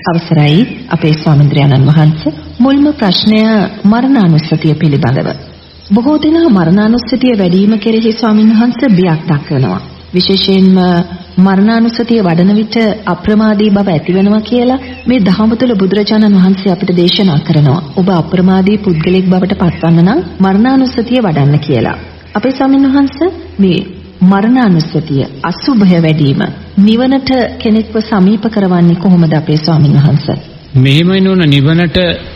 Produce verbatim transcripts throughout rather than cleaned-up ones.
අවසරයි අපේ ස්වාමීන් වහන්සේ. මුල්ම ප්‍රශ්නය මරණානුස්සතිය පිළිබඳව. බොහෝ දෙනා මරණානුස්සතිය වැඩිම කෙරෙහි ස්වාමීන් වහන්සේ බියක් දක්වනවා. විශේෂයෙන්ම මරණානුස්සතිය වඩන විට අප්‍රමාදී බව ඇතිවෙනවා කියලා මේ දහම තුළ බුදුරජාණන් වහන්සේ අපිට දේශනා කරනවා. ඔබ අප්‍රමාදී පුද්ගලෙක් බවට පත්වන්න නම් මරණානුස්සතිය වඩන්න කියලා. අපේ ස්වාමීන් වහන්සේ මේ මරණානුස්සතිය අසුභය වැඩිම නිවනට කෙනෙක්ව සමීප කරවන්නේ කොහොමද අපේ ස්වාමීන් වහන්සේ? මෙහෙම නෝන නිවනට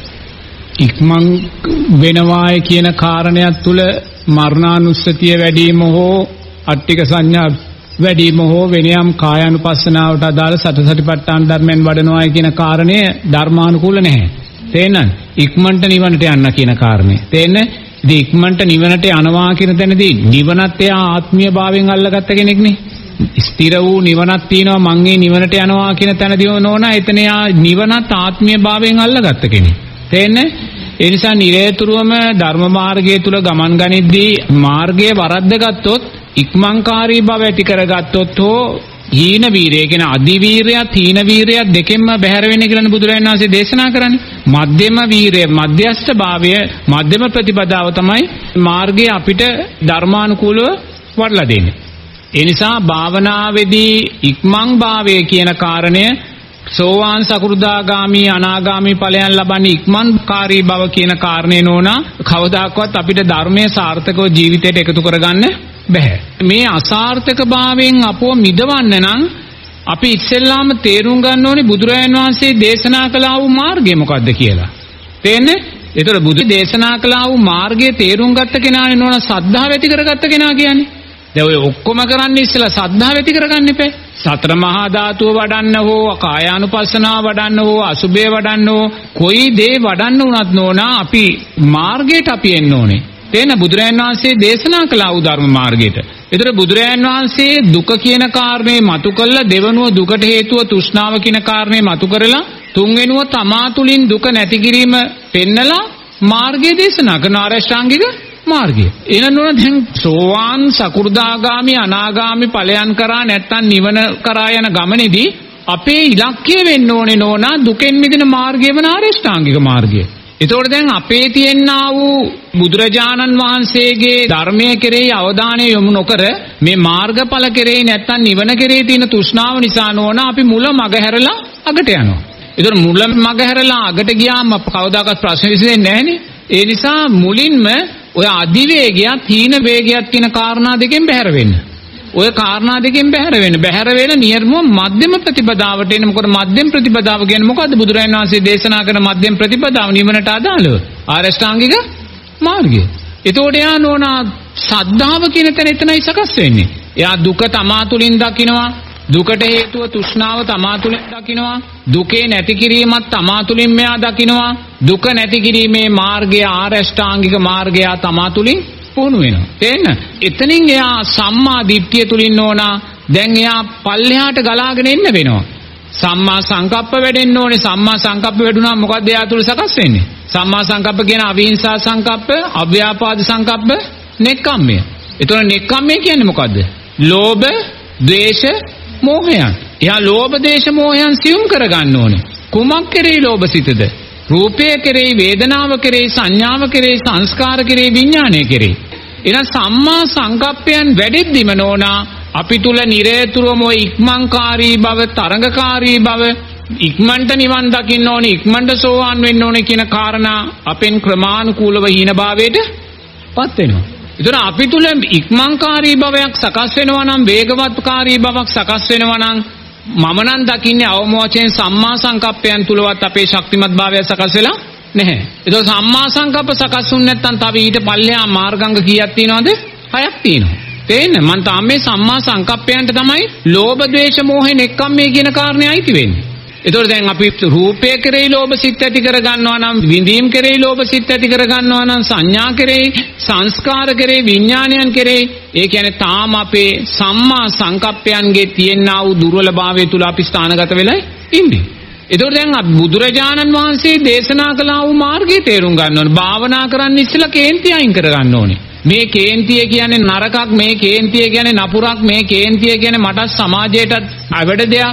ඉක්මන් වෙනවායි කියන කාරණයක් තුල මරණානුස්සතිය වැඩිම හෝ අට්ටික සංඥා වැඩිම හෝ වෙනියම් කායානුපස්සනාවට අදාළ සතරසතිපට්ඨාන ධර්මයන් වඩනවායි කියන කාරණය ධර්මානුකූල නැහැ. තේන්නද? ඉක්මනට නිවනට යන්න කියන කාරණේ. තේන්නේ? ඉතින් ඉක්මනට නිවනට යනවා කියන තැනදී නිවනත් එයා ආත්මීය භාවයෙන් අල්ලගත්ත කෙනෙක්නේ. ස්ථිර වූ නිවනක් තියෙනවා මං ඒ නිවනට යනවා කියන තැනදී නෝනා එතන යා නිවනත් ආත්මීය භාවයෙන් අල්ලගත්ත කෙනෙක්. තේන්නේ? ඒ නිසා නිරේතුරුවම ධර්ම මාර්ගය තුල ගමන් ගනිද්දී මාර්ගයේ වරද්ද ගත්තොත් ඉක්මන්කාරී බව ඇති කරගත්තොත් හෝ හීන වීරය කියන අදි වීරයත් හීන වීරයත් දෙකෙන්ම බැහැර වෙන්නේ කියලා බුදුරජාණන් වහන්සේ දේශනා කරන්නේ. මධ්‍යම වීරය මධ්‍යස්ථ භාවය මධ්‍යම ප්‍රතිපදාව තමයි මාර්ගය අපිට ධර්මානුකූලව වඩලා දෙන්නේ. ඒ නිසා භාවනාවේදී ඉක්මන් භාවය කියන කාරණය සෝවාන් සකෘදාගාමි අනාගාමි ඵලයන් ලබන්නේ ඉක්මන්කාරී බව කියන කාරණේ නෝනා කවදාකවත් අපිට ධර්මයේ සාර්ථකව ජීවිතයට එකතු කරගන්න බැහැ. මේ අසාර්ථක භාවයෙන් අපව මිදවන්න නම් අපි ඉස්සෙල්ලාම තේරුම් ගන්න ඕනේ බුදුරජාණන් වහන්සේ දේශනා කළා වූ මාර්ගය මොකක්ද කියලා. තේන්නේ? ඒතර බුදු දේශනා කළා වූ මාර්ගයේ තේරුම් ගත්ත කෙනානේ නෝනා සද්ධාව ඇති කරගත්ත කෙනා කියන්නේ. දැන් ඔය ඔක්කොම කරන්නේ ඉස්සෙල්ලා සද්ධාව ඇති කරගන්න එපා. සතර මහා ධාතුව වඩන්න හෝ කායානුපස්සනාව වඩන්න හෝ අසුභය වඩන්න හෝ කොයි දේ වඩන්න උනත් නෝනා අපි මාර්ගයට අපි එන්න ඕනේ. තේන බුදුරජාණන් වහන්සේ දේශනා කළා වූ ධර්ම මාර්ගයට. ඒතර බුදුරජාණන් වහන්සේ දුක කියන කාරණේ මතු කළා දෙවනුව දුකට හේතුව තෘෂ්ණාව කියන කාරණේ මතු කරලා තුන්වෙනුව තමා තුලින් දුක නැති කිරීම පෙන්නලා මාර්ගය දේශනා කරන ආරෂ්ඨාංගික මාර්ගය. එනනෝන දැන් සෝවාන් සකු르දාගාමි අනාගාමි ඵලයන් කරා නැත්තම් නිවන කරා යන ගමනේදී අපේ ඉලක්කය වෙන්න ඕනේ නෝනා දුකෙන් මිදෙන මාර්ගය වන ආරෂ්ඨාංගික මාර්ගය. ඒතකොට දැන් අපේ තියෙනා වූ බුදුරජාණන් වහන්සේගේ ධර්මයේ කෙරෙහි අවධානය යොමු නොකර මේ මාර්ගඵල කෙරෙහි නැත්තම් නිවන කෙරෙහි තියෙන තෘෂ්ණාව නිසා නෝනා අපි මුල මග හැරලා අගට යනවා. ඒතකොට මුල මග හැරලා අගට ගියාම කවදාකවත් ප්‍රශ්න විසඳෙන්නේ නැහනේ. ඒ නිසා මුලින්ම ඔය අධිවේගයත් හීන වේගයත් කියන කාරණා දෙකෙන් බැහැර වෙන්න. ඔය කාරණා දෙකෙන් බැහැර වෙන්න. බැහැර වෙන නියර්ම මධ්‍යම ප්‍රතිපදාවට එන්න. මොකද මධ්‍යම ප්‍රතිපදාව කියන්නේ මොකද්ද? බුදුරජාණන් වහන්සේ දේශනා කරන මධ්‍යම ප්‍රතිපදාව නිවනට අදාළව ආරෂ්ඨාංගික මාර්ගය. එතකොට යා නෝනා සද්ධාව කියන තැන එතනයි සකස් වෙන්නේ. එයා දුක තමා තුලින් දකිනවා. දුකට හේතුව තෘෂ්ණාව තමා තුලින් දකිනවා. දුකේ නැති කිරීමත් තමා තුලින් මෙයා දකිනවා. දුක නැති කිරීමේ මාර්ගය ආරෂ්ඨාංගික මාර්ගය තමා තුලින් පුහුණු වෙනවා. තේන්න? එතනින් එයා සම්මා දිට්ඨිය තුලින් ඕනා දැන් එයා පල්ලෙහාට ගලාගෙන එන්න වෙනවා. සම්මා සංකප්ප වැඩෙන්න ඕනේ. සම්මා සංකප්ප වැඩුණා මොකද්ද එයා තුල සකස් වෙන්නේ? සම්මා සංකප්ප කියන අවිහිංසා සංකප්ප, අව්‍යාපාද සංකප්ප, නෙක්ඛම්මය. ඒතකොට නෙක්ඛම්මය කියන්නේ මොකද්ද? ලෝභ, ද්වේෂ, මෝහයන්. එයා ලෝභ, ද්වේෂ, මෝහයන් සියුම් කරගන්න ඕනේ. කුමක් කෙරෙහි ලෝභ සිතද? රූපය කෙරෙහි, වේදනාව කෙරෙහි, සංඥාව කෙරෙහි, සංස්කාර කෙරෙහි, විඥානය කෙරෙහි. එන සම්මා සංකප්පයන් වැඩිද්දිම නෝනා අපි තුල නිරේතුරුවම ඉක්මන්කාරී බව, තරඟකාරී බව, ඉක්මනට නිවන් දකින්න ඕනේ, ඉක්මනට සෝවාන් වෙන්න ඕනේ කියන කාරණා අපෙන් ක්‍රමානුකූලව හීන භාවයට පත් වෙනවා. ඒතර අපි තුල ඉක්මන්කාරී භවයක් සකස් වෙනවා නම්, වේගවත්කාරී භවක් සකස් වෙනවා නම් මම නම් දකින්නේ අවම වශයෙන් සම්මා සංකප්පයන් තුලවත් අපේ ශක්තිමත් භාවය සකස් වෙලා නැහැ. ඒක සම්මා සංකප්ප සකස් වුනේ නැත්නම් තව ඊට පල්ලෙහා මාර්ගංග කීයක් තියෙනවද? හයක් තියෙනවා. තේන්න මං තාමේ සම්මා සංකප්පයන්ට තමයි ලෝභ, ද්වේෂ, මෝහ, නෙක්ඛම්මේ කියන කාරණේ අයිති වෙන්නේ. ඒතකොට දැන් අපි රූපය කෙරෙහි ලෝභ සිත් ඇති කර ගන්නවා නම්, විඳීම් කෙරෙහි ලෝභ සිත් ඇති කර ගන්නවා නම්, සංඥා කෙරෙහි, සංස්කාර කෙරෙහි, විඥානයන් කෙරෙහි, ඒ කියන්නේ තාම අපේ සම්මා සංකප්පයන්ගේ තියෙනා වූ දුර්වලභාවය තුල අපි ස්ථානගත වෙලා ඉන්නේ. ඒතකොට දැන් බුදුරජාණන් වහන්සේ දේශනා කළා වූ මාර්ගය තේරුම් ගන්න ඕනේ. භාවනා කරන්න ඉස්සෙල්ලා කේන්ති අයින් කර ගන්න ඕනේ. මේ කේන්තිය කියන්නේ නරකක්, මේ කේන්තිය කියන්නේ නපුරක්, මේ කේන්තිය කියන්නේ මට සමාජයටත් අවඩ දෙයක්.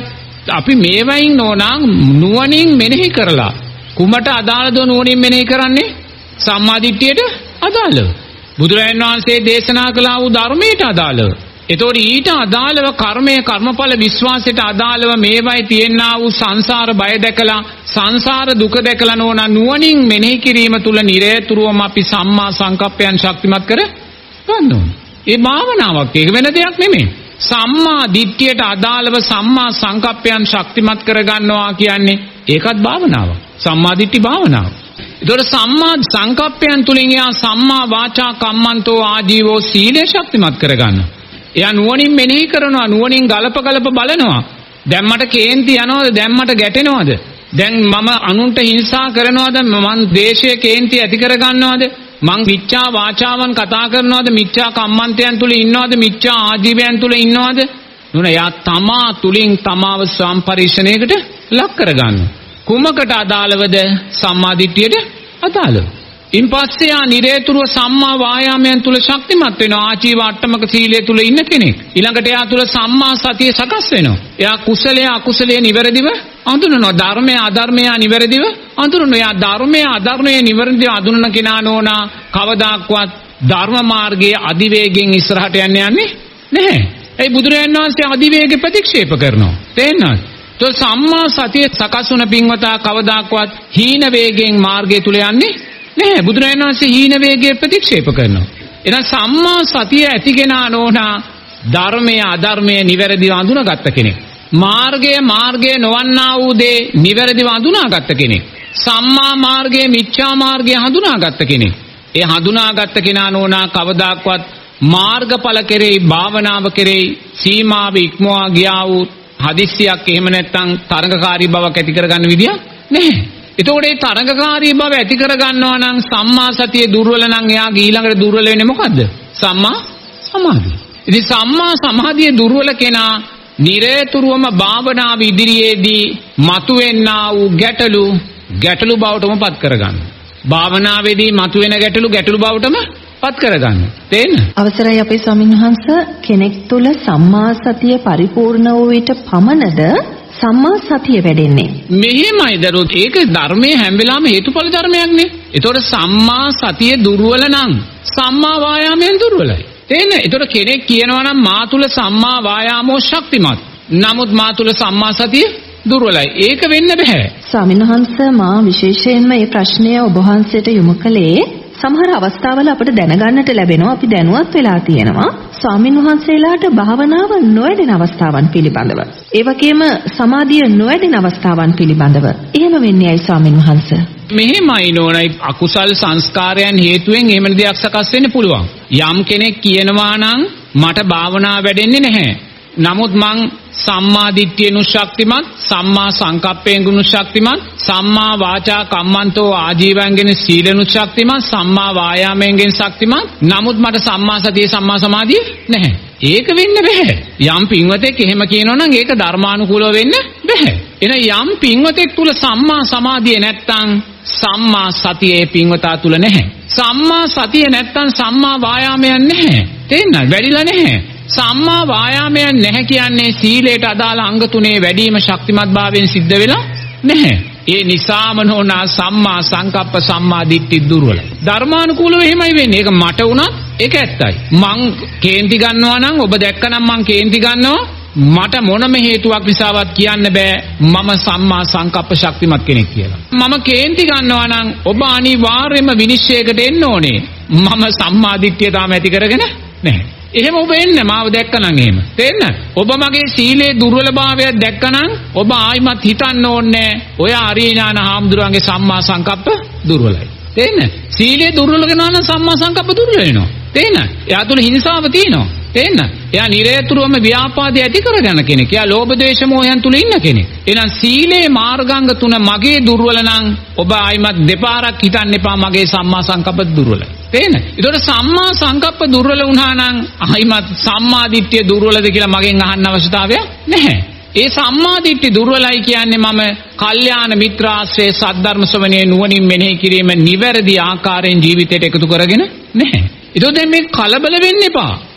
අපි මේවයින් නෝනම් නුවණින් මෙනෙහි කරලා කුමට අදාළද නුවණින් මෙනෙහි කරන්නේ? සම්මාදිට්ඨියට අදාළව. බුදුරජාණන් වහන්සේ දේශනා කළා වූ ධර්මයට අදාළව. ඒතකොට ඊට අදාළව කර්මය කර්මඵල විශ්වාසයට අදාළව මේවයි තියෙනා වූ සංසාර බය දැකලා සංසාර දුක දැකලා නෝන නුවණින් මෙනෙහි කිරීම තුල නිරේතුරුවම අපි සම්මා සංකප්පයන් ශක්තිමත් කර ගන්න ඕනේ. ඒ භාවනාවක්, ඒක වෙන දෙයක් නෙමෙයි. සම්මා දිට්ඨියට අදාළව සම්මා සංකප්පයන් ශක්තිමත් කර ගන්නවා කියන්නේ ඒකත් භාවනාවක්. සම්මා දිට්ඨි භාවනාව. ඒතකොට සම්මා සංකප්පයන් තුලින් යා සම්මා වාචා කම්මන්තෝ ආජීවෝ සීලය ශක්තිමත් කර ගන්නවා. එයා නුවණින් මෙනෙහි කරනවා, නුවණින් ගලප ගලප බලනවා. දැන් මට කේන්ති යනවද? දැන් මට ගැටෙනවද? දැන් මම අනුන්ට හිංසා කරනවද? මම ද්වේෂය කේන්ති ඇති කර ගන්නවද? මං මිච්ඡා වාචාවන් කතා කරනවද? මිච්ඡා කම්මන්තයන් තුල ඉන්නවද? මිච්ඡා ආජීවයන් තුල ඉන්නවද? නුන යා තමා තුලින් තමාව සම්පරීක්ෂණයකට ලක් කර ගන්නවා. කුමකට අදාළවද? සම්මා දිට්ඨියට අදාළව. ඉන්පස්සේ ආ නිරේතුරුව සම්මා වායාමයන් තුල ශක්තිමත් වෙනවා. ආජීව අට්ටමක සීලය තුල ඉන්න කෙනෙක්. ඊළඟට එයා තුල සම්මා සතිය සකස් වෙනවා. එයා කුසලයේ අකුසලයේ නිවැරදිව අඳුනනවා. ධර්මයේ අධර්මයේ නිවැරදිව අඳුනනවා. එයා ධර්මයේ අධර්මයේ නිවැරදිව අඳුනන කෙනා නෝනා කවදාක්වත් ධර්ම මාර්ගයේ අධිවේගයෙන් ඉස්සරහට යන්න යන්නේ නැහැ. ඒ බුදුරජාණන් වහන්සේ අධිවේගය ප්‍රතික්ෂේප කරනවා. තේරෙනවද? તો සම්මා සතිය සකස් වුණ පින්වතා කවදාක්වත් හීන වේගයෙන් මාර්ගය තුල යන්නේ නැහැ. බුදුරජාණන් වහන්සේ හීන වේගය ප්‍රතික්ෂේප කරනවා. එහෙනම් සම්මා සතිය ඇතිගෙන නෝනා ධර්මයේ අධර්මයේ නිවැරදිව අඳුනාගත්ත කෙනෙක්. මාර්ගය මාර්ගය නොවන්නා වූ දේ නිවැරදිව අඳුනාගත්ත කෙනෙක්. සම්මා මාර්ගය මිච්ඡා මාර්ගය හඳුනාගත්ත කෙනෙක්. ඒ හඳුනාගත්ත කෙනා නෝනා කවදාක්වත් මාර්ගඵල කෙරෙහි භාවනාව කෙරෙහි සීමාව ඉක්මවා ගියා වූ හදිස්සියක් එහෙම නැත්නම් තරඟකාරී බවක් ඇති කරගන්න විදියක් නැහැ. එතකොට මේ තරඟකාරී බව ඇති කර ගන්නවා නම් සම්මා සතිය දුර්වල නම් එයා ඊළඟට දුර්වල වෙන්නේ මොකද්ද? සම්මා සමාධිය. ඉතින් සම්මා සමාධිය දුර්වල කෙනා නිරේතුරුවම භාවනාව ඉදිරියේදී මතුවෙන්නා වූ ගැටලු ගැටලු බවටම පත් කරගන්නවා. භාවනාවේදී මතුවෙන ගැටලු ගැටලු බවටම පත් කරගන්නවා. තේන්න? අවසරයි අපේ ස්වාමීන් වහන්ස, කෙනෙක් තුල සම්මා සතිය පරිපූර්ණ වූ විට පමණද සම්මා සතිය වැඩෙන්නේ? මෙහෙමයි දරුවෝ, ඒක ධර්මයේ හැම වෙලාවෙම හේතුඵල ධර්මයක්නේ. ඒතකොට සම්මා සතිය දුර්වල නම් සම්මා වායාමයෙන් දුර්වලයි. තේන්න? ඒතකොට කෙනෙක් කියනවා නම් මා තුල සම්මා වායාමෝ ශක්තිමත්. නමුත් මා තුල සම්මා සතිය දුර්වලයි. ඒක වෙන්න බෑ. ස්වාමීන් වහන්ස, මා විශේෂයෙන්ම මේ ප්‍රශ්නය ඔබ වහන්සේට යොමු කළේ සමහර අවස්ථාවල අපිට දැනගන්නට ලැබෙනවා, අපි දැනුවත් වෙලා තියෙනවා ස්වාමින් වහන්සේලාට භාවනාව නොවැඩෙන අවස්ථාවන් පිළිබඳව. ඒ වගේම සමාධිය නොවැඩෙන අවස්ථාවන් පිළිබඳව. එහෙම වෙන්නේ ඇයි ස්වාමින් වහන්සේ? මෙහෙමයි නෝනයි, අකුසල් සංස්කාරයන් හේතුවෙන් එහෙම දෙයක් සකස් වෙන්න පුළුවන්. යම් කෙනෙක් කියනවා නම් මට භාවනාව වැඩෙන්නේ නැහැ. නමුත් මං සම්මා දිට්ඨියනු ශක්තිමත්, සම්මා සංකප්පේන්ගුණු ශක්තිමත්, සම්මා වාචා කම්මන්තෝ ආජීවංගෙන සීලනු ශක්තිමත්, සම්මා වායාමයෙන් ශක්තිමත්. නමුත් මට සම්මා සතිය සම්මා සමාධිය නැහැ. ඒක වෙන්න බෑ. යම් පින්වතෙක් එහෙම කියනවා නම් ඒක ධර්මානුකූලව වෙන්න බෑ. එන යම් පින්වතෙක් තුල සම්මා සමාධිය නැත්තම් සම්මා සතියේ පින්වතා තුල නැහැ. සම්මා සතිය නැත්තම් සම්මා වායාමයක් නැහැ. තේන්න? වැඩිලා නැහැ. සම්මා වායාමයන් නැහැ කියන්නේ සීලයට අදාළ අංග තුනේ වැඩිම ශක්තිමත් භාවයෙන් සිද්ධ වෙලා නැහැ. ඒ නිසාම නෝනා සම්මා සංකප්ප සම්මා දිට්ඨි දුර්වලයි. ධර්මානුකූලව එහෙමයි වෙන්නේ. ඒක මට වුණත් ඒක ඇත්තයි. මං කේන්ති ගන්නවා නම් ඔබ දැක්කනම් මං කේන්ති ගන්නවා, මට මොනම හේතුවක් නිසාවත් කියන්න බෑ මම සම්මා සංකප්ප ශක්තිමත් කෙනෙක් කියලා. මම කේන්ති ගන්නවා නම් ඔබ අනිවාර්යයෙන්ම විනිශ්චයකට එන්න ඕනේ. මම සම්මා දිට්ඨිය තාම ඇති කරගෙන නැහැ. එහෙම ඔබ එන්න මාව දැක්කනම් එහෙම. තේන්න? ඔබ මගේ සීලේ දුර්වලභාවය දැක්කනම් ඔබ ආයිමත් හිතන්න ඕනේ ඔය ආර්යඥාන හාමුදුරන්ගේ සම්මා සංකප්ප දුර්වලයි. තේන්න? සීලේ දුර්වල කෙනා නම් සම්මා සංකප්ප දුර්වල වෙනවා. තේන්න? එයා තුල හිංසාව තියෙනවා. තේන්න? එයා නිරේතුරුවම ව්‍යාපාදේ ඇති කරගෙන කෙනෙක්. එයා ලෝභ ද්වේෂ මොහයන් තුල ඉන්න කෙනෙක්. එහෙනම් සීලේ මාර්ගාංග තුන මගේ දුර්වල නම් ඔබ ආයිමත් දෙපාරක් හිතන්න එපා මගේ සම්මා සංකප්ප දුර්වලයි. තේන්න? ඒතකොට සම්මා සංකප්ප දුර්වල වුණා නම් ආයිමත් සම්මා දිට්ඨිය දුර්වලද කියලා මගෙන් අහන්න අවශ්‍යතාවයක් නැහැ. ඒ සම්මා දිට්ඨි දුර්වලයි කියන්නේ මම කල්යාණ මිත්‍රාශ්‍රයේ සද්ධර්ම ශ්‍රවණයේ නුවණින් මෙනෙහි කිරීම නිවැරදි ආකාරයෙන් ජීවිතයට එකතු කරගෙන නැහැ. ඒතකොට දැන් මේ කලබල වෙන්න එපා.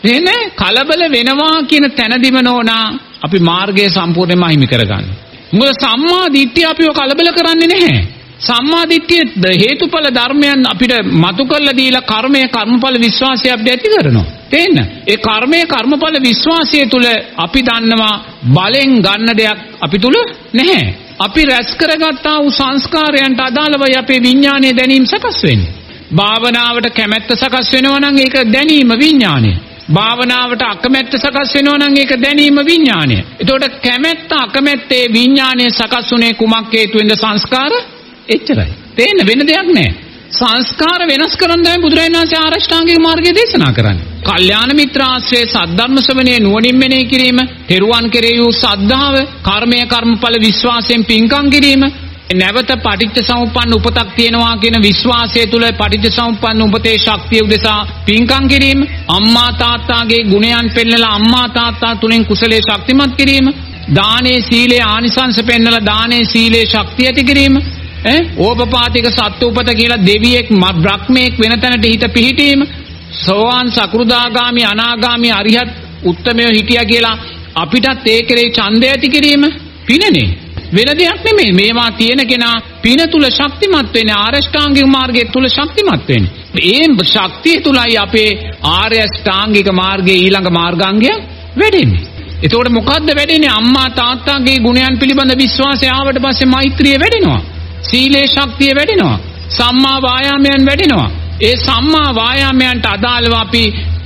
එනේ කලබල වෙනවා කියන තැනදිම නෝනා අපි මාර්ගය සම්පූර්ණයෙන්ම අහිමි කරගන්න. මොකද සම්මා දිට්ඨිය අපිව කලබල කරන්නේ නැහැ. සම්මා දිට්ඨිය හේතුඵල ධර්මයන් අපිට මතු කරලා දීලා කර්මය කර්මඵල විශ්වාසය අපිට ඇති කරනවා. තේන්න? ඒ කර්මය කර්මඵල විශ්වාසය තුල අපි දන්නවා බලෙන් ගන්න දෙයක් අපි තුල නැහැ. අපි රැස් කරගත්තා වූ සංස්කාරයන්ට අදාළවයි අපේ විඥානයේ දැනීම සකස් වෙන්නේ. භාවනාවට කැමැත්ත සකස් වෙනවා නම් ඒක දැනීම විඥානය. භාවනාවට අකමැත්ත සකස් වෙනවා නම් ඒක දැනීම විඥානය. එතකොට කැමැත්ත අකමැත්තේ විඥානයේ සකස් වුනේ කුමක් හේතුවෙන්ද? සංස්කාර. එච්චරයි. තේන්න වෙන දෙයක් නැහැ. සංස්කාර වෙනස් කරන්න තමයි බුදුරජාණන් වහන්සේ ආරෂ්ඨාංගික මාර්ගය දේශනා කරන්නේ. කල්යාණ මිත්‍ර ආශ්‍රය, සද්ධර්ම ශ්‍රවණයේ නුවණින් මෙනෙහි කිරීම, තෙරුවන් කෙරෙහි වූ ශ්‍රද්ධාව, කර්මය කර්මඵල විශ්වාසයෙන් පින්කම් කිරීම, නැවත පටිච්ච සමුප්පන්න උපතක් තියෙනවා කියන විශ්වාසය තුළ පටිච්ච සමුප්පන්න උපතේ ශක්තිය උදෙසා පින්කම් කිරීම, අම්මා තාත්තාගේ ගුණයන් පෙන්නලා අම්මා තාත්තා තුලින් කුසලයේ ශක්තිමත් කිරීම, දානේ සීලේ ආනිසංස පෙන්නලා දානේ සීලේ ශක්තිය ඇති කිරීම, ඈ ඕපපාතික සත්තුපත කියලා දෙවියෙක් බ්‍රහ්මෙක් වෙන තැනට හිත පිහිටීම, සෝවාන් සකෘදාගාමි අනාගාමි අරිහත් උත්තමයෝ හිටියා කියලා අපිටත් ඒ කෙරේ ඡන්දය ඇති කිරීම පිනනේ. වෙන දෙයක් නෙමෙයි. මේවා තියෙන කෙනා පින තුල ශක්තිමත් වෙන්නේ, ආරෂ්ඨාංගික මාර්ගයේ තුල ශක්තිමත් වෙන්නේ. ඒ ශක්තිය තුලයි අපේ ආර්ය අෂ්ටාංගික මාර්ගයේ ඊළඟ මාර්ගාංගය වැඩෙන්නේ. එතකොට මොකද්ද වැඩෙන්නේ? අම්මා තාත්තාගේ ගුණයන් පිළිබඳ විශ්වාසය ආවට පස්සේ මෛත්‍රිය වැඩෙනවා. සීලේ ශක්තිය වැඩෙනවා. සම්මා වායාමයන් වැඩෙනවා. ඒ සම්මා වායාමයන්ට අදාළව අපි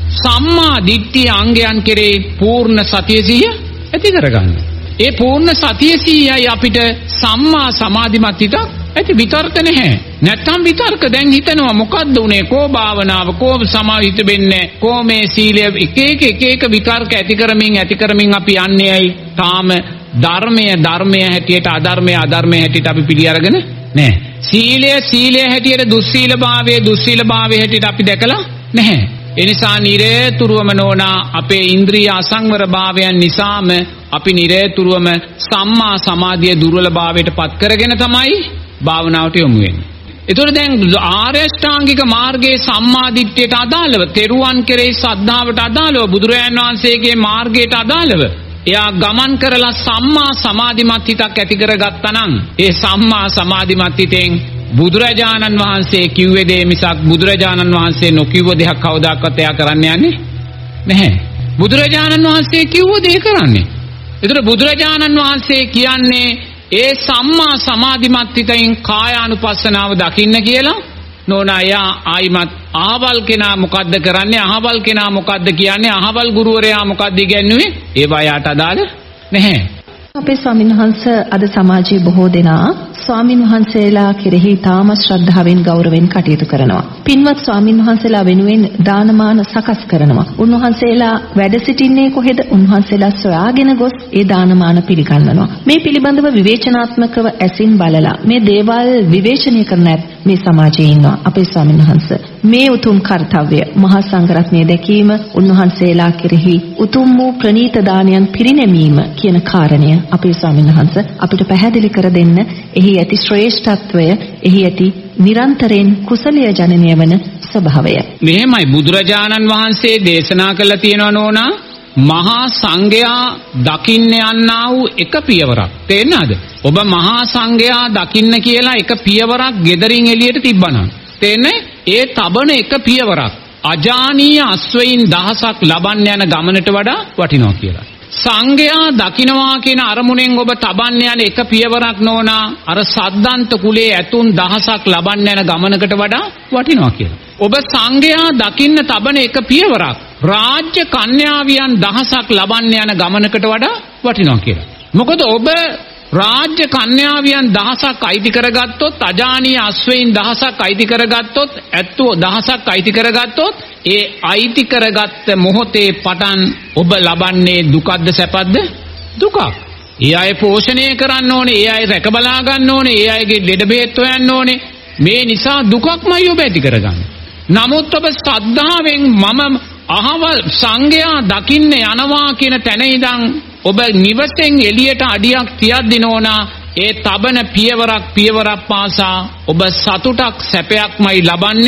සම්මා දිට්ඨිය අංගයන් කෙරේ පූර්ණ සතිය සිහිය ඇති කරගන්න. ඒ පූර්ණ සතිය සිහියයි අපිට සම්මා සමාධිමත් හිතක් ඇති. විතර්ක නැහැ. නැත්තම් විතර්ක දැන් හිතනවා මොකද්ද උනේ? කෝ භාවනාව, කෝ සමාහිත වෙන්නේ, කෝ මේ සීලය, එක එක එක එක විතර්ක ඇති කරමින් ඇති කරමින් අපි යන්නේ ඇයි? තාම ධර්මය ධර්මය හැටියට, අධර්මය අධර්මය හැටියට අපි පිළි අරගෙන නැහැ. සීලය සීලය හැටියට, දුස්සීලභාවය දුස්සීලභාවය හැටියට අපි දැකලා නැහැ. ඒ නිසා නිරේතුරුවම නෝනා අපේ ඉන්ද්‍රිය අසංවර භාවයන් නිසාම අපි නිරේතුරුවම සම්මා සමාධිය දුර්වලභාවයට පත් කරගෙන තමයි භාවනාවට යොමු වෙන්නේ. ඒතකොට දැන් ආර්ය අෂ්ටාංගික මාර්ගයේ සම්මා දිට්ඨියට අදාළව, තෙරුවන් කෙරෙහි ශ්‍රද්ධාවට අදාළව, බුදුරජාණන් වහන්සේගේ මාර්ගයට අදාළව එයා ගමන් කරලා සම්මා සමාධිමත් හිතක් ඇති කරගත්තා නම්, ඒ සම්මා සමාධිමත් හිතෙන් බුදුරජාණන් වහන්සේ කිව්වේ දේ මිසක් බුදුරජාණන් වහන්සේ නොකියුව දෙයක් කවදාකවත් එයා කරන්න යන්නේ නැහැ. බුදුරජාණන් වහන්සේ කිව්ව දේ කරන්නේ. ඒතර බුදුරජාණන් වහන්සේ කියන්නේ ඒ සම්මා සමාධිමත් හිතෙන් කායානුපස්සනාව දකින්න කියලා. නෝනා එයා ආයිමත් අහවල් කෙනා මොකද්ද කරන්නේ, අහවල් කෙනා මොකද්ද කියන්නේ, අහවල් ගුරුවරයා මොකද්ද ඉගැන්වුවේ, ඒවා යාට අදාළ නැහැ. අපේ ස්වාමීන් වහන්සේ අද සමාජයේ බොහෝ දෙනා ස්වාමින් වහන්සේලා කෙරෙහි තාම ශ්‍රද්ධාවෙන් ගෞරවයෙන් කටයුතු කරනවා. පින්වත් ස්වාමින් වහන්සේලා වෙනුවෙන් දානමාන සකස් කරනවා. උන්වහන්සේලා වැඩ සිටින්නේ කොහෙද? උන්වහන්සේලා සොයාගෙන ගොස් ඒ දානමාන පිළිගන්වනවා. මේ පිළිබඳව විවේචනාත්මකව ඇසින් බලලා මේ දේවල් විවේචනය කරන මේ සමාජයේ ඉන්නවා. අපේ ස්වාමින් වහන්සේ මේ උතුම් කාර්යය මහා සංඝරත්නය දැකීම, උන්වහන්සේලා කෙරෙහි උතුම් වූ ප්‍රණීත දානයන් පිරිනැමීම කියන කාරණය අපේ ස්වාමීන් වහන්සේ අපිට පැහැදිලි කර දෙන්න. එහි ඇති ශ්‍රේෂ්ඨත්වය, එහි ඇති නිරන්තරයෙන් කුසලය ජනනය වන ස්වභාවය. මෙහෙමයි බුදුරජාණන් වහන්සේ දේශනා කළා තියෙනවා නෝනා, මහා සංඝයා දකින්න යන්නා වූ එක පියවරක්. තේරෙනවද? ඔබ මහා සංඝයා දකින්න කියලා එක පියවරක් ගෙදරින් එළියට තිබ්බනම්, තේන්නේ? ඒ තබන එක පියවරක් අජානීය අස්වැයින් දහසක් ලබන්න යන ගමනට වඩා වටිනවා කියලා. සංඝයා දකින්නවා කියන අරමුණෙන් ඔබ තබන්න යන එක පියවරක් නෝනා අර සද්දන්ත කුලයේ ඇතුන් දහසක් ලබන්න යන ගමනකට වඩා වටිනවා කියලා. ඔබ සංඝයා දකින්න තබන එක පියවරක් රාජ්‍ය කන්‍යාවියන් දහසක් ලබන්න යන ගමනකට වඩා වටිනවා කියලා. මොකද ඔබ රාජ්‍ය කන්‍යාවියන් දහසක් අයිති කරගත්තොත්, අජානීය අස්වැයින් දහසක් අයිති කරගත්තොත්, ඇත්තෝ දහසක් අයිති කරගත්තොත්, ඒ අයිති කරගත්ත මොහොතේ පටන් ඔබ ලබන්නේ දුකක්ද සැපක්ද? දුකක්. ඒ අය පෝෂණය කරන්න ඕනේ, ඒ අය රැක බලා ගන්න ඕනේ, ඒ අයගේ ලෙඩ බෙහෙත් හොයන්න ඕනේ. මේ නිසා දුකක්මයි ඔබ ඇති කරගන්නේ. නමුත් ඔබ ශ්‍රද්ධාවෙන් මම අහවල් සංඝයා දකින්න යනවා කියන තැන ඉඳන් ඔබ නිවසෙන් එළියට අඩියක් තියද්දී නෝනා, ඒ තබන පියවරක් පියවරක් පාසා ඔබ සතුටක් සැපයක්මයි ලබන්නේ.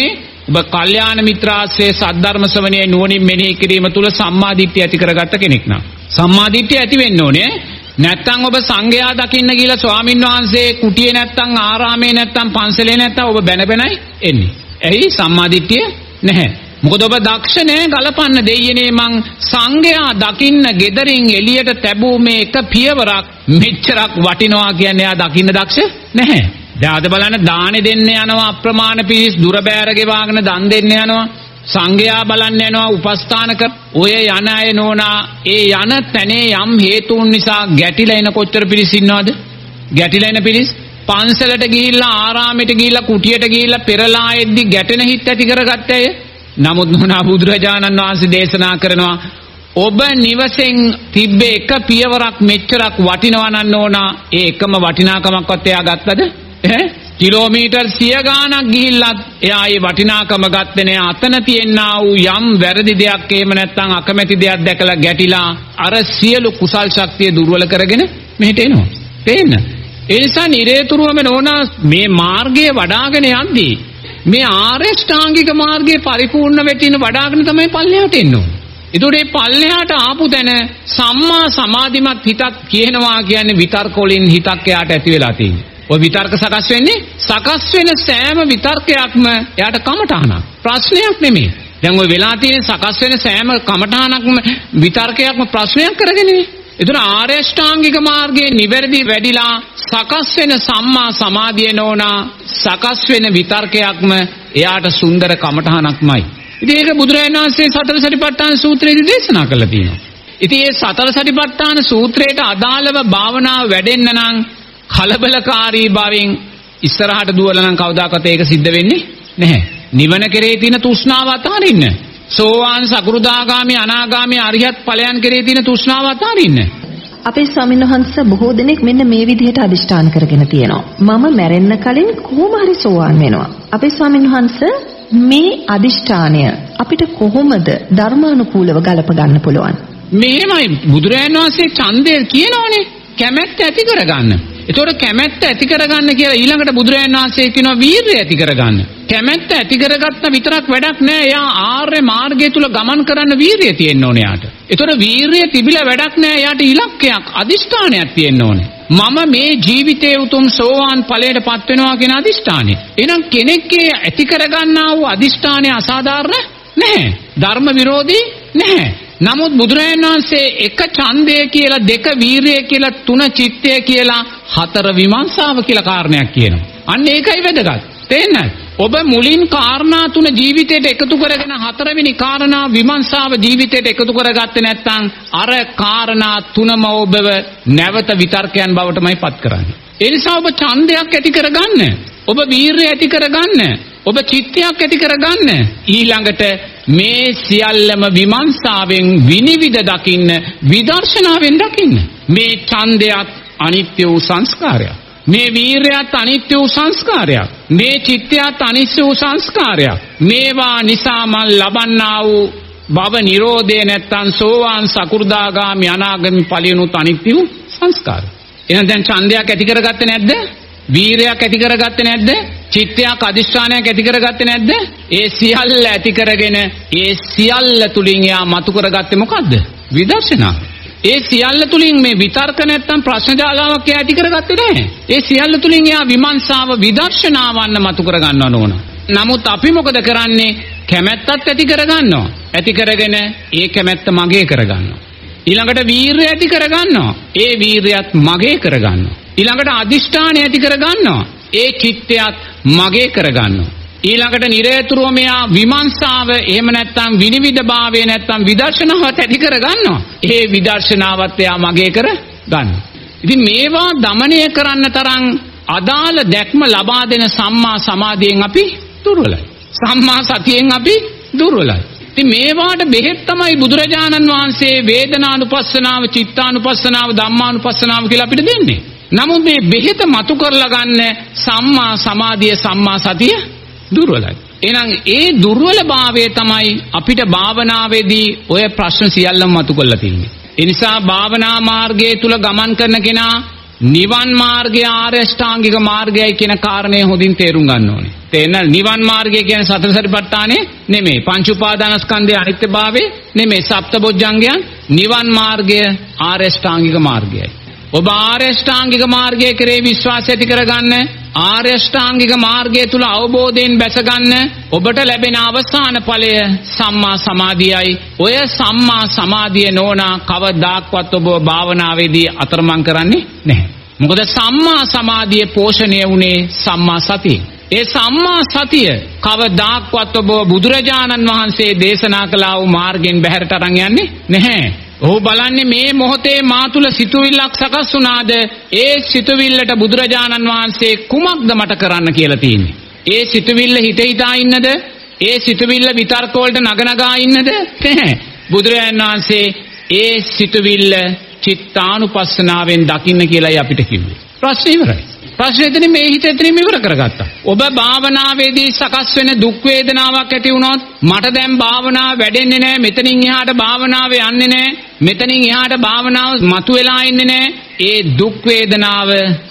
ඔබ කල්යාණ මිත්‍රාශ්‍රයේ සද්ධර්ම ශ්‍රවණයේ නුවණින් මෙනෙහි කිරීම තුල සම්මා දිට්ඨිය ඇති කරගත්ත කෙනෙක් නම් සම්මා දිට්ඨිය ඇති වෙන්න ඕනේ. නැත්තම් ඔබ සංඝයා දකින්න ගිහලා ස්වාමින් වහන්සේ කුටියේ නැත්තම් ආරාමේ නැත්තම් පන්සලේ නැත්තම් ඔබ බැන බැනයි එන්නේ. ඇයි සම්මා දිට්ඨිය නැහැ. මොකද ඔබ දක්ෂ නෑ ගලපන්න දෙයියනේ මං සංඝයා දකින්න gederin එළියට තැබූ මේ එක පියවරක් මෙච්චරක් වටිනවා කියන්නේ එයා දකින්න දක්ෂ නැහැ. දැන් අද බලන්න දානේ දෙන්න යනවා අප්‍රමාණ පිරිස් දුර බෑර ගෙවාගෙන දන් දෙන්න යනවා සංඝයා බලන්න යනවා උපස්ථාන කර ඔය යන අය නෝනා ඒ යන තැනේ යම් හේතුන් නිසා ගැටිලා එන කොච්චර පිරිස් ඉන්නවද? ගැටිලා එන පිරිස් පන්සලට ගිහිල්ලා ආරාමෙට ගිහිල්ලා කුටියට ගිහිල්ලා පෙරලා එද්දි ගැටෙන හිත් ඇති කරගත්ත අය. නමුත් නෝනා බුදුරජාණන් වහන්සේ දේශනා කරනවා ඔබ නිවසෙන් තිබ්බ එක පියවරක් මෙච්චරක් වටිනවා නම් නෝනා ඒ එකම වටිනාකමක්වත් එයා ගත්තද? ඈ කිලෝමීටර් සිය ගාණක් ගිහිල්ලත් එයා ඒ වටිනාකම ගත්තේ නෑ. අතන තියෙනා වූ යම් වැරදි දෙයක් එහෙම නැත්නම් අකමැති දෙයක් දැකලා ගැටිලා අර සියලු කුසල් ශක්තිය දුර්වල කරගෙන මෙහෙට එනවා. තේන්න? ඒ නිසා නිරේතුරුවම නෝනා මේ මාර්ගය වඩාගෙන යද්දී මේ ආර්ය ශ්‍රාංගික මාර්ගයේ පරිපූර්ණ වෙටින වඩාගෙන තමයි පල්ලෙහාට එන්න ඕනේ. ඒතකොට මේ පල්ලෙහාට ආපු තැන සම්මා සමාධිමත් හිතක් කියනවා කියන්නේ විතර්ක වලින් හිතක් එයාට ඇති වෙලා තියෙන්නේ. ඔය විතර්ක සකස් වෙන්නේ සකස් වෙන සෑම විතර්කයක්ම එයාට කමඨහනක්. ප්‍රශ්නයක් නෙමෙයි. දැන් ඔය වෙලා තියෙන සකස් වෙන සෑම කමඨහනක්ම විතර්කයක්ම ප්‍රශ්නයක් කරගෙනනේ. ඒතර ආර්ය ශ්‍රාංගික මාර්ගයේ නිවැරදි වැඩිලා සකස් වෙන සම්මා සමාධිය නෝනා සකස් වෙන විතර්කයක්ම එයාට සුන්දර කමඨහනක්මයි. ඉතින් ඒක බුදුරජාණන් වහන්සේ සතර සතිපට්ඨාන සූත්‍රයේදී දේශනා කරලා තියෙනවා. ඉතින් මේ සතර සතිපට්ඨාන සූත්‍රයට අදාළව භාවනාව වැඩෙන්න නම් කලබලකාරී භාවයෙන් ඉස්සරහට දුවලා නම් කවදාකවත් ඒක සිද්ධ වෙන්නේ නැහැ. නිවන කෙරේ තියෙන තෘෂ්ණාව අතාරින්න. සෝවාන් සකෘදාගාමි අනාගාමි අරියත් ඵලයන් කෙරේ තියෙන තෘෂ්ණාව අතාරින්න. අපේ ස්වාමීන් වහන්සේ බොහෝ දෙනෙක් මෙන්න මේ විදිහට අදිෂ්ඨාන කරගෙන තියෙනවා. මම මැරෙන්න කලින් කොහොම හරි සෝවාන් වෙනවා. අපේ ස්වාමීන් වහන්සේ මේ අදිෂ්ඨානය අපිට කොහොමද ධර්මානුකූලව ගලප ගන්න පුළුවන්? මෙහෙමයි බුදුරජාණන් වහන්සේ ඡන්දය කියනෝනේ කැමැත්ත ඇති කරගන්න. ඒතකොට කැමැත්ත ඇති කරගන්න කියලා ඊළඟට බුදුරජාණන් වහන්සේ කියනවා වීරිය ඇති කරගන්න. කැමැත්ත ඇති කරගත්ත විතරක් වැඩක් නෑ. එයා ආර්ය මාර්ගය තුල ගමන් කරන්න වීරිය තියෙන්න ඕනේ යාට. ඒතකොට වීරිය තිබිලා වැඩක් නෑ. යාට ඉලක්කයක් අදිෂ්ඨානයක් තියෙන්න ඕනේ. මම මේ ජීවිතයේ උතුම් සෝවාන් ඵලයටපත් වෙනවා කියන අදිෂ්ඨානය. එහෙනම් කෙනෙක්ගේ ඇති කරගන්නා වූ අදිෂ්ඨානය අසාධාරණ නැහැ. ධර්ම විරෝධී නැහැ. නමුත් බුදුරජාණන් වහන්සේ එක ඡන්දය කියලා දෙක වීරිය කියලා තුන චිත්තය කියලා හතර විමර්ශාව කියලා කාරණයක් කියනවා. අන්න ඒකයි වැදගත්. තේන්නද? ඔබ මුලින් කාරණා තුන ජීවිතයට එකතු කරගෙන හතරවෙනි කාරණා විමර්ශාව ජීවිතයට එකතු කරගත්තේ නැත්නම් අර කාරණා තුනම ඔබව නැවත විතර්කයන් බවටමයි පත් කරන්නේ. ඒ නිසා ඔබ ඡන්දයක් ඇති කරගන්න. ඔබ වීරිය ඇති කරගන්න. ඔබ චිත්තයක් ඇති කරගන්න. ඊළඟට මේ සියල්ලම විමර්ශාවෙන් විනිවිද දකින්න විදර්ශනාවෙන් දකින්න. මේ ඡන්දයක් අනිත්‍ය වූ සංස්කාරයක්. මේ වීරයත් අනිත්‍ය වූ සංස්කාරයක්. මේ චිත්තයත් අනිත්‍ය වූ සංස්කාරයක්. මේවා නිසා මල් ලබන්නා වූ භව නිරෝධය නැත්තම් සෝවාන් සකෘදාගාමි අනාගාමි ඵලයන්ුත් අනිත්‍ය වූ සංස්කාර. එහෙනම් දැන් ඡන්දයක් ඇති කරගත්තේ නැද්ද? වීරයක් ඇති කරගත්තේ නැද්ද? චිත්තයක් අදිෂ්ඨානයක් ඇති කරගත්තේ නැද්ද? ඒ සියල්ල ඇති කරගෙන ඒ සියල්ල තුලින් යා මතු කරගත්තේ මොකද්ද? විදර්ශනා. ඒ සියල්ල තුලින් මේ විතර්ක නැත්තම් ප්‍රශ්න ජාලාවක් ඇති කරගත්තේ නැහැ. ඒ සියල්ල තුලින් යා විමර්ශාව විදර්ශනාවන්න මතු කරගන්නව ඕන. නමුත් අපි මොකද කරන්නේ? කැමැත්තත් ඇති කරගන්නවා. ඇති කරගෙන ඒ කැමැත්ත මගේ කරගන්නවා. ඊළඟට වීරිය ඇති කරගන්නවා. ඒ වීරියත් මගේ කරගන්නවා. ඊළඟට අදිෂ්ඨානය ඇති කරගන්නවා. ඒ චිත්තයත් මගේ කරගන්නවා. ඊළඟට නිරේතුරුව මෙයා විමර්ශාව එහෙම නැත්නම් විනිවිද භාවය නැත්නම් විදර්ශනාවත් ඇති කරගන්නවා. ඒ විදර්ශනාවත් එයා මගේ කර ගන්නවා. ඉතින් මේවා দমনය කරන්න තරම් අදාළ දැක්ම ලබා දෙන සම්මා සමාධියෙන් අපි දුර්වලයි. සම්මා සතියෙන් අපි දුර්වලයි. ඉතින් මේවාට බෙහෙත් තමයි බුදුරජාණන් වහන්සේ වේදනානුපස්සනාව, චිත්තානුපස්සනාව, ධම්මානුපස්සනාව කියලා අපිට දෙන්නේ. නමුත් මේ බෙහෙත මතු කරලා ගන්න සම්මා සමාධිය, සම්මා සතිය දුර්වලයි. එහෙනම් ඒ දුර්වලභාවය තමයි අපිට භාවනාවේදී ඔය ප්‍රශ්න සියල්ලම මතු කරලා තියෙන්නේ. ඒ නිසා භාවනා මාර්ගයේ තුල ගමන් කරන කෙනා නිවන් මාර්ගය ආර්ය අෂ්ටාංගික මාර්ගයයි කියන කාරණේ හොඳින් තේරුම් ගන්න ඕනේ. තේරෙනවද? නිවන් මාර්ගය කියන්නේ සතර සතිපට්ඨානෙ නෙමෙයි. පංච උපාදානස්කන්ධයේ අනිත්‍යභාවය නෙමෙයි. සප්තබොජ්ජංගයන් නිවන් මාර්ගය ආර්ය අෂ්ටාංගික මාර්ගයයි. ඔබ ආර්ය අෂ්ටාංගික මාර්ගය කෙරේ විශ්වාසය ඇති කරගන්න, ආර්ය අෂ්ටාංගික මාර්ගය තුල අවබෝධයෙන් බැසගන්න. ඔබට ලැබෙන අවසාන ඵලය සම්මා සමාධියයි. ඔය සම්මා සමාධිය නෝනා කවදාක්වත් ඔබ භාවනාවේදී අතරමං කරන්නේ නැහැ. මොකද සම්මා සමාධිය පෝෂණය වුණේ සම්මා සතිය. ඒ සම්මා සතිය කවදාක්වත් ඔබ බුදුරජාණන් වහන්සේ දේශනා කළා වූ මාර්ගයෙන් බැහැරට අරන් යන්නේ නැහැ. ඔහු බලන්නේ මේ මොහොතේ මා තුල සිතුවිල්ලක් සකස් වුණාද, ඒ සිතුවිල්ලට බුදුරජාණන් වහන්සේ කුමක්ද මට කරන්න කියලා තියෙන්නේ. ඒ සිතුවිල්ල හිත හිතා ඉන්නද? ඒ සිතුවිල්ල විතර්ක වලට නගනගා ඉන්නද? නැහැ. බුදුරජාණන් වහන්සේ ඒ සිතුවිල්ල චිත්තානුපස්සනාවෙන් දකින්න කියලායි අපිට කිව්වේ. ප්‍රශ්නේ ඉවරයි. ප්‍රශ්නේ එතන මේ හිත එතනින් ඉවර කරගත්තා. ඔබ භාවනාවේදී සකස් වෙන දුක් වේදනාවක් ඇති වුණොත් මට දැන් භාවනාව වැඩෙන්නේ නැහැ, මෙතනින් එහාට භාවනාව යන්නේ නැහැ, මෙතනින් එහාට භාවනාව මතුවලා ඉන්නේ නැහැ. ඒ දුක් වේදනාව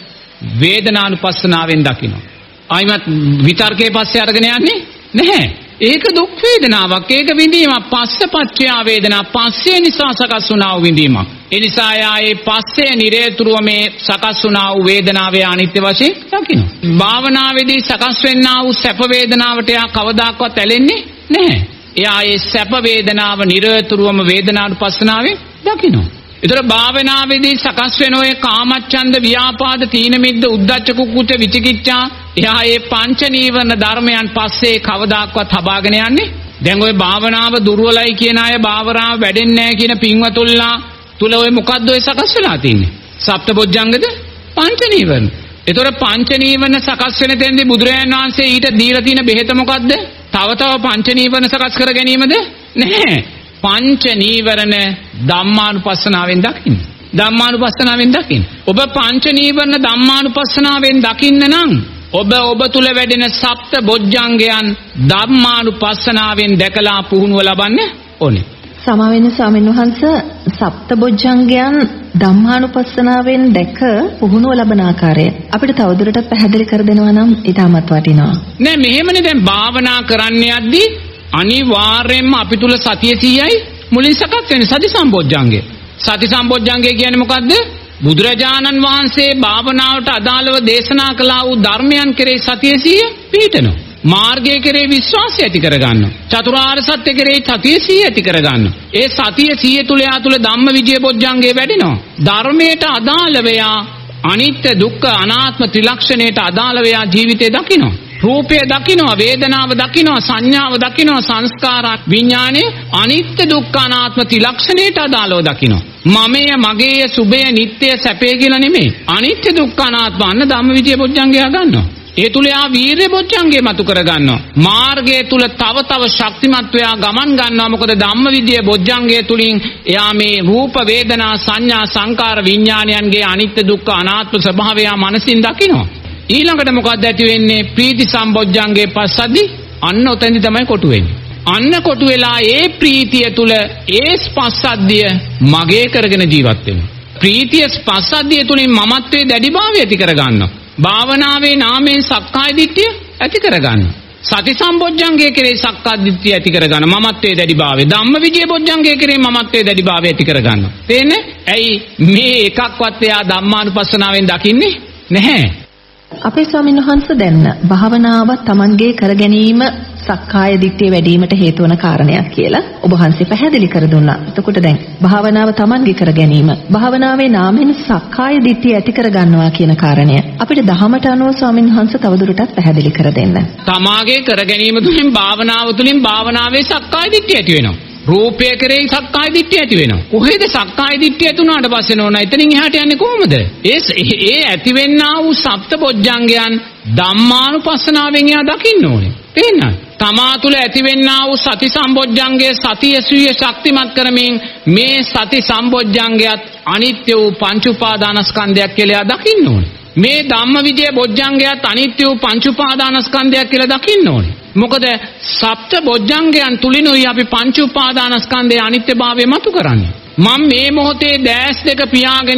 වේදනානුපස්සනාවෙන් දකින්න. ආයිමත් විතර්කයේ පස්සේ අරගෙන යන්නේ නැහැ. ඒක දුක් වේදනාවක්, ඒක විඳීමක්. පස්සපච්චය වේදනා, පස්සේ නිසා සකස් වුණා වූ විඳීමක්. ඒ නිසා ආයේ පස්සේ නිරේතුරුව මේ සකස් වුණා වූ වේදනාවේ අනිත්‍ය වශයෙන් දකින්න. භාවනාවේදී සකස් වෙන්නා වූ සැප වේදනාවට යා කවදාකවත් ඇලෙන්නේ නැහැ. එයා ඒ සැප වේදනාව නිරේතුරුවම වේදනානුපස්සනාවෙන් දකින්න. ඒතර භාවනාවේදී සකස් වෙන ඔය කාමච්ඡන්ද, ව්‍යාපාද, තීන මිද්ද, උද්ධච්ච කුක්කුච්ච විචිකිච්ඡා, එහා ඒ පංච නීවරණ ධර්මයන් පස්සේ කවදාක්වත් හබාගෙන යන්නේ. දැන් ඔය භාවනාව දුර්වලයි කියන අය, භාවනාව වැඩෙන්නේ නැහැ කියන පින්වතුන්ලා තුල ඔය මොකද්ද ඔය සකස් වෙලා තියෙන්නේ? සප්තබොජ්ජංගද, පංච නීවරණ. ඒතර පංච නීවරණ සකස් වෙන තැනදී බුදුරජාණන් වහන්සේ ඊට දීලා තියෙන බෙහෙත මොකද්ද? තව තව පංච නීවරණ සකස් කර ගැනීමද? නැහැ. පංච නීවරණ ධම්මානුපස්සනාවෙන් දකින්න. ධම්මානුපස්සනාවෙන් දකින්න. ඔබ පංච නීවරණ ධම්මානුපස්සනාවෙන් දකින්න නම් ඔබ ඔබ තුල වැඩෙන සප්ත බොජ්ජංගයන් ධම්මානුපස්සනාවෙන් දැකලා පුහුණුව ලබන්න ඕනේ. සමාවෙන්න ස්වාමීන් වහන්සේ, සප්තබොජ්ජංගයන් ධම්මානුපස්සනාවෙන් දැක පුහුණුව ලබන ආකාරය අපිට තවදුරටත් පැහැදිලි කර දෙනවා නම් ඊටමත් වටිනවා. නෑ මෙහෙමනේ දැන් භාවනා කරන්න යද්දී අනිවාර්යයෙන්ම අපි තුල සතිය සියයි මුලින් සකස් වෙන සති සම්බොජ්ජංගය. සති සම්බොජ්ජංගය කියන්නේ මොකද්ද? බුදුරජාණන් වහන්සේ භාවනාවට අදාළව දේශනා කළා වූ ධර්මයන් කෙරෙහි සතිය සිය පිහිටනවා. මාර්ගය කෙරේ විශ්වාසය ඇති කරගන්න. චතුරාර්ය සත්‍ය කෙරේ සතිය සිය ඇති කරගන්න. ඒ සතිය සිය තුල යා තුල ධම්මවිජය බොජ්ජංගේ වැඩෙනවා. ධර්මයට අදාළව යා අනිත්‍ය දුක්ඛ අනාත්ම ත්‍රිලක්ෂණයට අදාළව යා ජීවිතේ දකිනවා. රූපය දකිනවා, වේදනාව දකිනවා, සංඥාව දකිනවා, සංස්කාර විඥානය අනිත්‍ය දුක්ඛ අනාත්ම ත්‍රිලක්ෂණයට අදාළව දකිනවා. මමය, මගේය, සුභය, නිට්ටය, සැපය කියලා නෙමෙයි. අනිත්‍ය දුක්ඛ අනාත්ම අන්න ධම්මවිජය බොජ්ජංගය ගන්නවා. ඒ තුල යා වීර්ය බොජ්ජංගේ මතු කර ගන්නවා. මාර්ගය තුල තව තව ශක්තිමත් වෙලා ගමන් ගන්නවා. මොකද ධම්මවිද්‍ය බොජ්ජංගය තුලින් එයා මේ රූප, වේදනා, සංඥා, සංකාර විඥානයන්ගේ අනිත්‍ය දුක්ඛ අනාත්ම ස්වභාවය මනසින් දකිනවා. ඊළඟට මොකක්ද ඇති වෙන්නේ? ප්‍රීති සම්බොජ්ජංගේ පස්සද්දි අන්න ඔතෙන්දි තමයි කොටු වෙන්නේ. අන්න කොටු වෙලා ඒ ප්‍රීතිය තුල ඒ පස්සද්දිය මගේ කරගෙන ජීවත් වෙනවා. ප්‍රීතිය පස්සද්දිය තුලින් මමත්වයේ දැඩිභාවය ඇති කර ගන්නවා. භාවනාවේ නාමයෙන් සක්කාය දිට්ඨිය ඇති කරගන්න. සති සම්බොජ්ජංගයේ කෙරේ සක්කාය දිට්ඨිය ඇති කරගන්න. මමත්වයේ දැඩිභාවය. ධම්මවිජය බොජ්ජංගයේ කෙරේ මමත්වයේ දැඩිභාවය ඇති කරගන්න. තේන්නේ? ඇයි මේ එකක්වත් එයා ධම්මානුපස්සනාවෙන් දකින්නේ නැහැ. අපේ ස්වාමීන් වහන්සේ දැන් භාවනාව Tamanගේ කර ගැනීම සක්කාය දිට්ඨිය වැඩිවීමට හේතු වන කාරණයක් කියලා ඔබ වහන්සේ පැහැදිලි කර දුන්නා. එතකොට දැන් භාවනාව Tamanගේ කර ගැනීම, භාවනාවේ නාමයෙන් සක්කාය දිට්ඨිය ඇති කර ගන්නවා කියන කාරණය අපිට දහමට අනුව ස්වාමීන් වහන්සේ තවදුරටත් පැහැදිලි කර දෙන්න. තමාගේ කර ගැනීම තුළින් භාවනාව තුළින් භාවනාවේ සක්කාය දිට්ඨිය ඇති වෙනවා. රූපය කරේ සක්කාය දිට්ඨිය ඇති වෙනවා. කොහෙද සක්කාය දිට්ඨිය ඇති වුණාට පස්සේ නෝන එතනින් එහාට යන්නේ කොහොමද? ඒ ඒ ඇතිවෙන්නා වූ සප්ත බොජ්ජංගයන් ධම්මානුපස්සනාවෙන් එයා දකින්න ඕනේ. තේරෙනවද? තමා තුළ ඇතිවෙන්නා වූ සති සම්බොජ්ජංගයේ සතිය සුවිය ශක්තිමත් කරමින් මේ සති සම්බොජ්ජංගයත් අනිත්‍ය වූ පංච උපාදානස්කන්ධයක් කියලා දකින්න ඕනේ. මේ ධම්මවිජය බොජ්ජංගයත් අනිත්‍ය වූ පංච උපාදානස්කන්ධයක් කියලා දකින්න ඕනේ. මොකද සප්ත බොජ්ජංගයන් තුලිනුයි අපි පංච උපාදානස්කන්ධයේ අනිත්‍යභාවය මතු කරන්නේ. මම මේ මොහොතේ දැස් දෙක පියාගෙන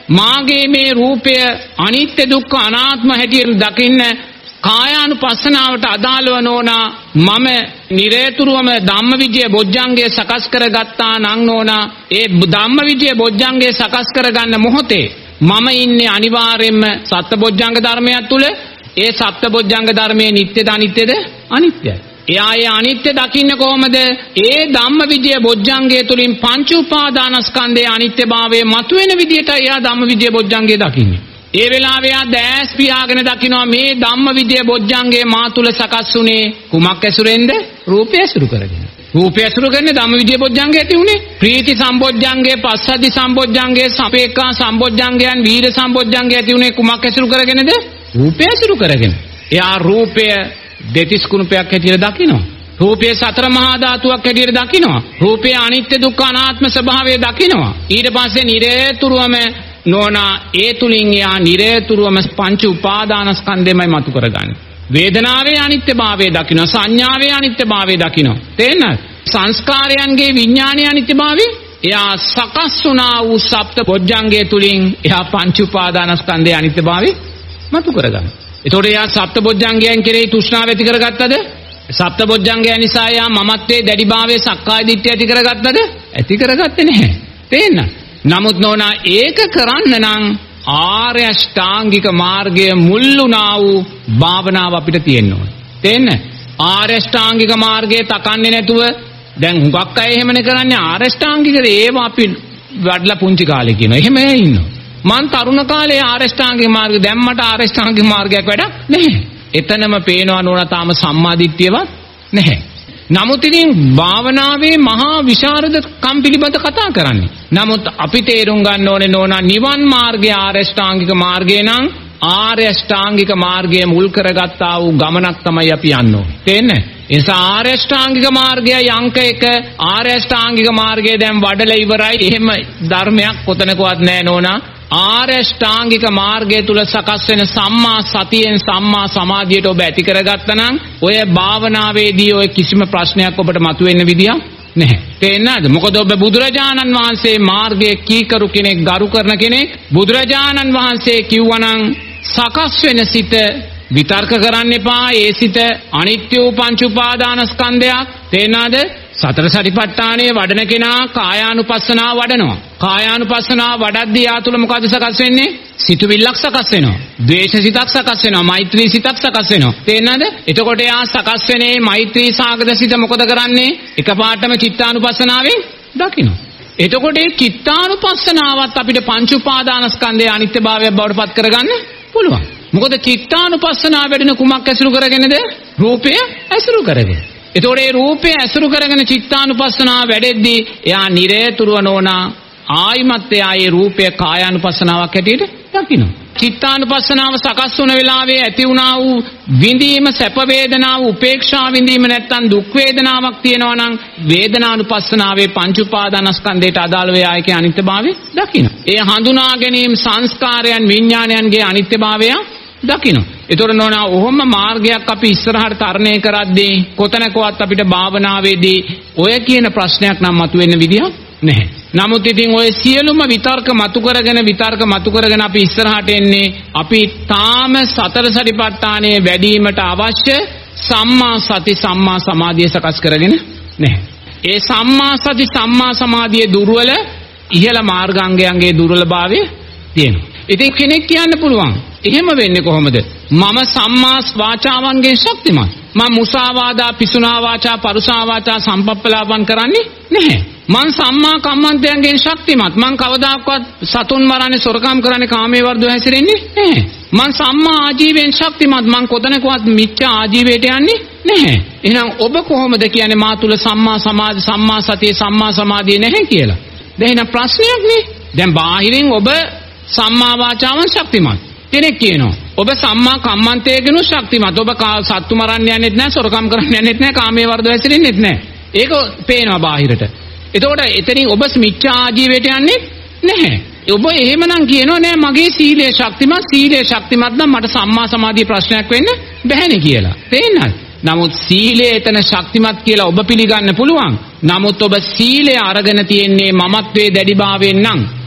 මාගේ මේ රූපය අනිත්‍ය දුක්ඛ අනාත්ම හැටියට දකින්න කායානුපස්සනාවට අදාළව නෝනා මම නිරේතුරුවම ධම්මවිජය බොජ්ජංගය සකස් කරගත්තා නම් නෝනා ඒ ධම්මවිජය බොජ්ජංගය සකස් කරගන්න මොහොතේ මම ඉන්නේ අනිවාර්යයෙන්ම සත්බොජ්ජංග ධර්මයක් තුල. ඒ සත්බොජ්ජංග ධර්මයේ නිට්ටයද අනිත්‍යද? අනිත්‍යයි. එයා ඒ අනිත්‍ය දකින්න කොහොමද? ඒ ධම්මවිජය බොජ්ජංගය තුලින් පංච උපාදානස්කන්ධයේ අනිත්‍යභාවය මතුවෙන විදිහට එයා ධම්මවිජය බොජ්ජංගය දකින්නේ. ඒ වෙලාවේ ආ දැස් පියාගෙන දකින්නවා මේ ධම්මවිජය බොජ්ජංගේ මා තුල සකස් වුණේ කුමක් ඇසුරෙන්ද? රූපය ඇසුරු කරගෙන. රූපය ඇසුරු කරන්නේ ධම්මවිජය බොජ්ජංගේ ඇති උනේ. ප්‍රීති සම්බොජ්ජංගේ, පස්සද්ධි සම්බොජ්ජංගේ, සපේක්ඛා සම්බොජ්ජංගයන්, වීර සම්බොජ්ජංගේ ඇති උනේ කුමක් ඇසුරු කරගෙනද? රූපය ඇසුරු කරගෙන. එයා රූපය දෙතිස් කුණපයක් හැටියට දකිනවා. රූපය සතර මහා ධාතුවක් හැටියට දකිනවා. රූපය අනිත්‍ය දුක්ඛ අනාත්ම ස්වභාවය දකිනවා. ඊට පස්සේ නිරේතුරුවම නෝනා ඒ තුලින් යා නිරේතුරුවම පංච උපාදානස්කන්ධෙමයි මතු කරගන්නේ. වේදනාවේ අනිත්‍යභාවය දකිනවා, සංඥාවේ අනිත්‍යභාවය දකිනවා. තේරෙනවද? සංස්කාරයන්ගේ විඥානීය අනිත්‍යභාවය එයා සකස් වුණා වූ සප්ත බොජ්ජංගය තුලින් එයා පංච උපාදානස්කන්ධයේ අනිත්‍යභාවය මතු කරගන්නවා. එතකොට එයා සප්ත බොජ්ජංගයන් කෙරෙහි තෘෂ්ණාව ඇති කරගත්තද? සප්ත බොජ්ජංගයන් නිසා එයා මමත්වයේ දැඩිභාවයේ සක්කාය දිට්ඨිය ඇති කරගත්තද? ඇති කරගත්තේ නැහැ. තේරෙනවද? නමුත් නෝනා ඒක කරන්න නම් ආර්ය අෂ්ටාංගික මාර්ගයේ මුල්ුණා වූ භාවනාව අපිට තියෙන්න ඕනේ. තේන්න? ආර්ය අෂ්ටාංගික මාර්ගයේ තකන්නේ නැතුව දැන් හුඟක් අය එහෙමනේ කරන්නේ ආර්ය අෂ්ටාංගික ඒව අපි වඩලා පුංචි කාලේ කියනවා. එහෙම ඉන්නවා. මං තරුණ කාලේ ආර්ය අෂ්ටාංගික මාර්ගය දැම්මට ආර්ය අෂ්ටාංගික මාර්ගයක් වැඩක් නැහැ. එතනම පේනවා නෝනා තාම සම්මාදිට්ඨියවත් නැහැ. නමුත් ඉතින් භාවනාවේ මහා විශාරද කම් පිළිබඳ කතා කරන්නේ. නමුත් අපි තේරුම් ගන්න ඕනේ නෝනා නිවන් මාර්ගය ආර්ය අෂ්ටාංගික මාර්ගය නම් ආර්ය අෂ්ටාංගික මාර්ගය මුල් කරගත්තා වූ ගමනක් තමයි අපි යන්න ඕනේ. තේන්නේ? ඒ නිසා ආර්ය අෂ්ටාංගික මාර්ගයයි අංක එක. ආර්ය අෂ්ටාංගික මාර්ගය දැන් වඩලා ඉවරයි. එහෙම ධර්මයක් කොතනකවත් නැහැ නෝනා. ආර්ය අෂ්ටාංගික මාර්ගය තුල සකස් වෙන සම්මා සතියෙන් සම්මා සමාධියට ඔබ ඇති කරගත්තා නම් ඔය භාවනාවේදී ඔය කිසිම ප්‍රශ්නයක් ඔබට මතුවෙන්න විදියක් නැහැ. තේරෙනවද? මොකද ඔබ බුදුරජාණන් වහන්සේ මාර්ගයේ කීකරු කෙනෙක්, ගරු කරන කෙනෙක්. බුදුරජාණන් වහන්සේ කිව්වනම් සකස් වෙන සිත විතර්ක කරන්න එපා. ඒ සිත අනිත්‍ය වූ පංච උපාදානස්කන්ධයක්. තේරෙනවද? සතර සතිපට්ඨානයේ වඩන කෙනා කායානුපස්සනාව වඩනවා. කායානුපස්සනාව වඩද්දී යා තුල මොකද සකස් වෙන්නේ? සිතුවිල්ලක් සකස් වෙනවා. ද්වේෂ සිතක් සකස් වෙනවා. මෛත්‍රී සිතක් සකස් වෙනවා. තේරෙනවද? එතකොට යා සකස් වෙනේ මෛත්‍රී සාගත සිත මොකද කරන්නේ? එකපාරටම චිත්තානුපස්සනාවෙන් දකිනවා. එතකොට මේ චිත්තානුපස්සනාවත් අපිට පංච උපාදානස්කන්ධයේ අනිත්‍යභාවය බවට පත් කරගන්න පුළුවන්. මොකද චිත්තානුපස්සනාව වැඩෙන කුමක් ඇසුරු කරගෙනද? රූපය ඇසුරු කරගෙන. එතකොට මේ රූපය ඇසුරු කරගෙන චිත්තානුපස්සනාව වැඩෙද්දී එයා නිරේතුරුව නෝනා ආයිමත් එයා ඒ රූපය කායානුපස්සනාවක් හැටියට දකිනවා. චිත්තානුපස්සනාව සකස් වුණ වෙලාවේ ඇති වුණා වූ විඳීම, සැප වේදනාව, උපේක්ෂා විඳීම නැත්තම් දුක් වේදනාවක් තියෙනවා නම් වේදනානුපස්සනාවේ පංච උපාදානස්කන්ධයට අදාළ වේ ආයකේ අනිත්‍යභාවය දකිනවා. ඒ හඳුනා ගැනීම සංස්කාරයන් විඥානයන්ගේ අනිත්‍යභාවය දකිනවා. ඒතර නෝනා ඔහොම මාර්ගයක් අපි ඉස්සරහට තරණය කරද්දී කොතනකවත් අපිට භාවනාවේදී ඔය කියන ප්‍රශ්නයක් නම් මතුවෙන්න විදියක් නැහැ. නමුත් ඉතින් ඔය සියලුම විතර්ක මතු කරගෙන විතර්ක මතු කරගෙන අපි ඉස්සරහට එන්නේ අපි තාම සතර සතිපට්ඨානයේ වැඩිවීමට අවශ්‍ය සම්මා සති සම්මා සමාධිය සකස් කරගෙන නැහැ. ඒ සම්මා සති සම්මා සමාධියේ දුර්වල ඉහළ මාර්ගාංගයන්ගේ දුර්වලභාවය තියෙනවා. ඉතින් කෙනෙක් කියන්න පුළුවන් එහෙම වෙන්නේ කොහොමද? මම සම්මා වාචාවන්ගෙන් ශක්තිමත්. මම මුසාවාදා, පිසුනා වාචා, පරුසා වාචා සම්පප්පලාපන් කරන්නේ නැහැ. මං සම්මා කම්මන්තයන්ගෙන් ශක්තිමත්. මං කවදාකවත් සතුන් මරන්නේ, සොරකම් කරන්නේ, කාමයේ වර්ධව හැසිරෙන්නේ නැහැ. මං සම්මා ආජීවයෙන් ශක්තිමත්. මං කොතනකවත් මිච්ඡා ආජීවයට යන්නේ නැහැ. එහෙනම් ඔබ කොහොමද කියන්නේ මා තුල සම්මා සමාධි, සම්මා සතිය, සම්මා සමාධිය නැහැ කියලා? දැන් එහෙනම් ප්‍රශ්නයක් නේ. දැන් බාහිරින් ඔබ සම්මා වාචාවන් ශක්තිමත්. කෙනෙක් කියනවා ඔබ සම්මා කම්මන්තයේගෙන ශක්තිමත්. ඔබ සත්තු මරන්න යන්නෙත් නැහැ, සොරකම් කරන්න යන්නෙත් නැහැ, කාමයේ වර්ධව හැසිරෙන්නෙත් නැහැ. ඒක පේනවා බාහිරට. එතකොට එතනින් ඔබ මිච්ඡා ආජීවයට යන්නේ නැහැ. ඔබ එහෙමනම් කියනවා නෑ මගේ සීලය ශක්තිමත්, සීලය ශක්තිමත් නම් මට සම්මා සමාධිය ප්‍රශ්නයක් වෙන්න බැහැනේ කියලා. තේරෙනවද? නමුත් සීලය එතන ශක්තිමත් කියලා ඔබ පිළිගන්න පුළුවන්. නමුත් ඔබ සීලය අරගෙන තියෙන්නේ මමත්වයේ දැඩිභාවයෙන් නම්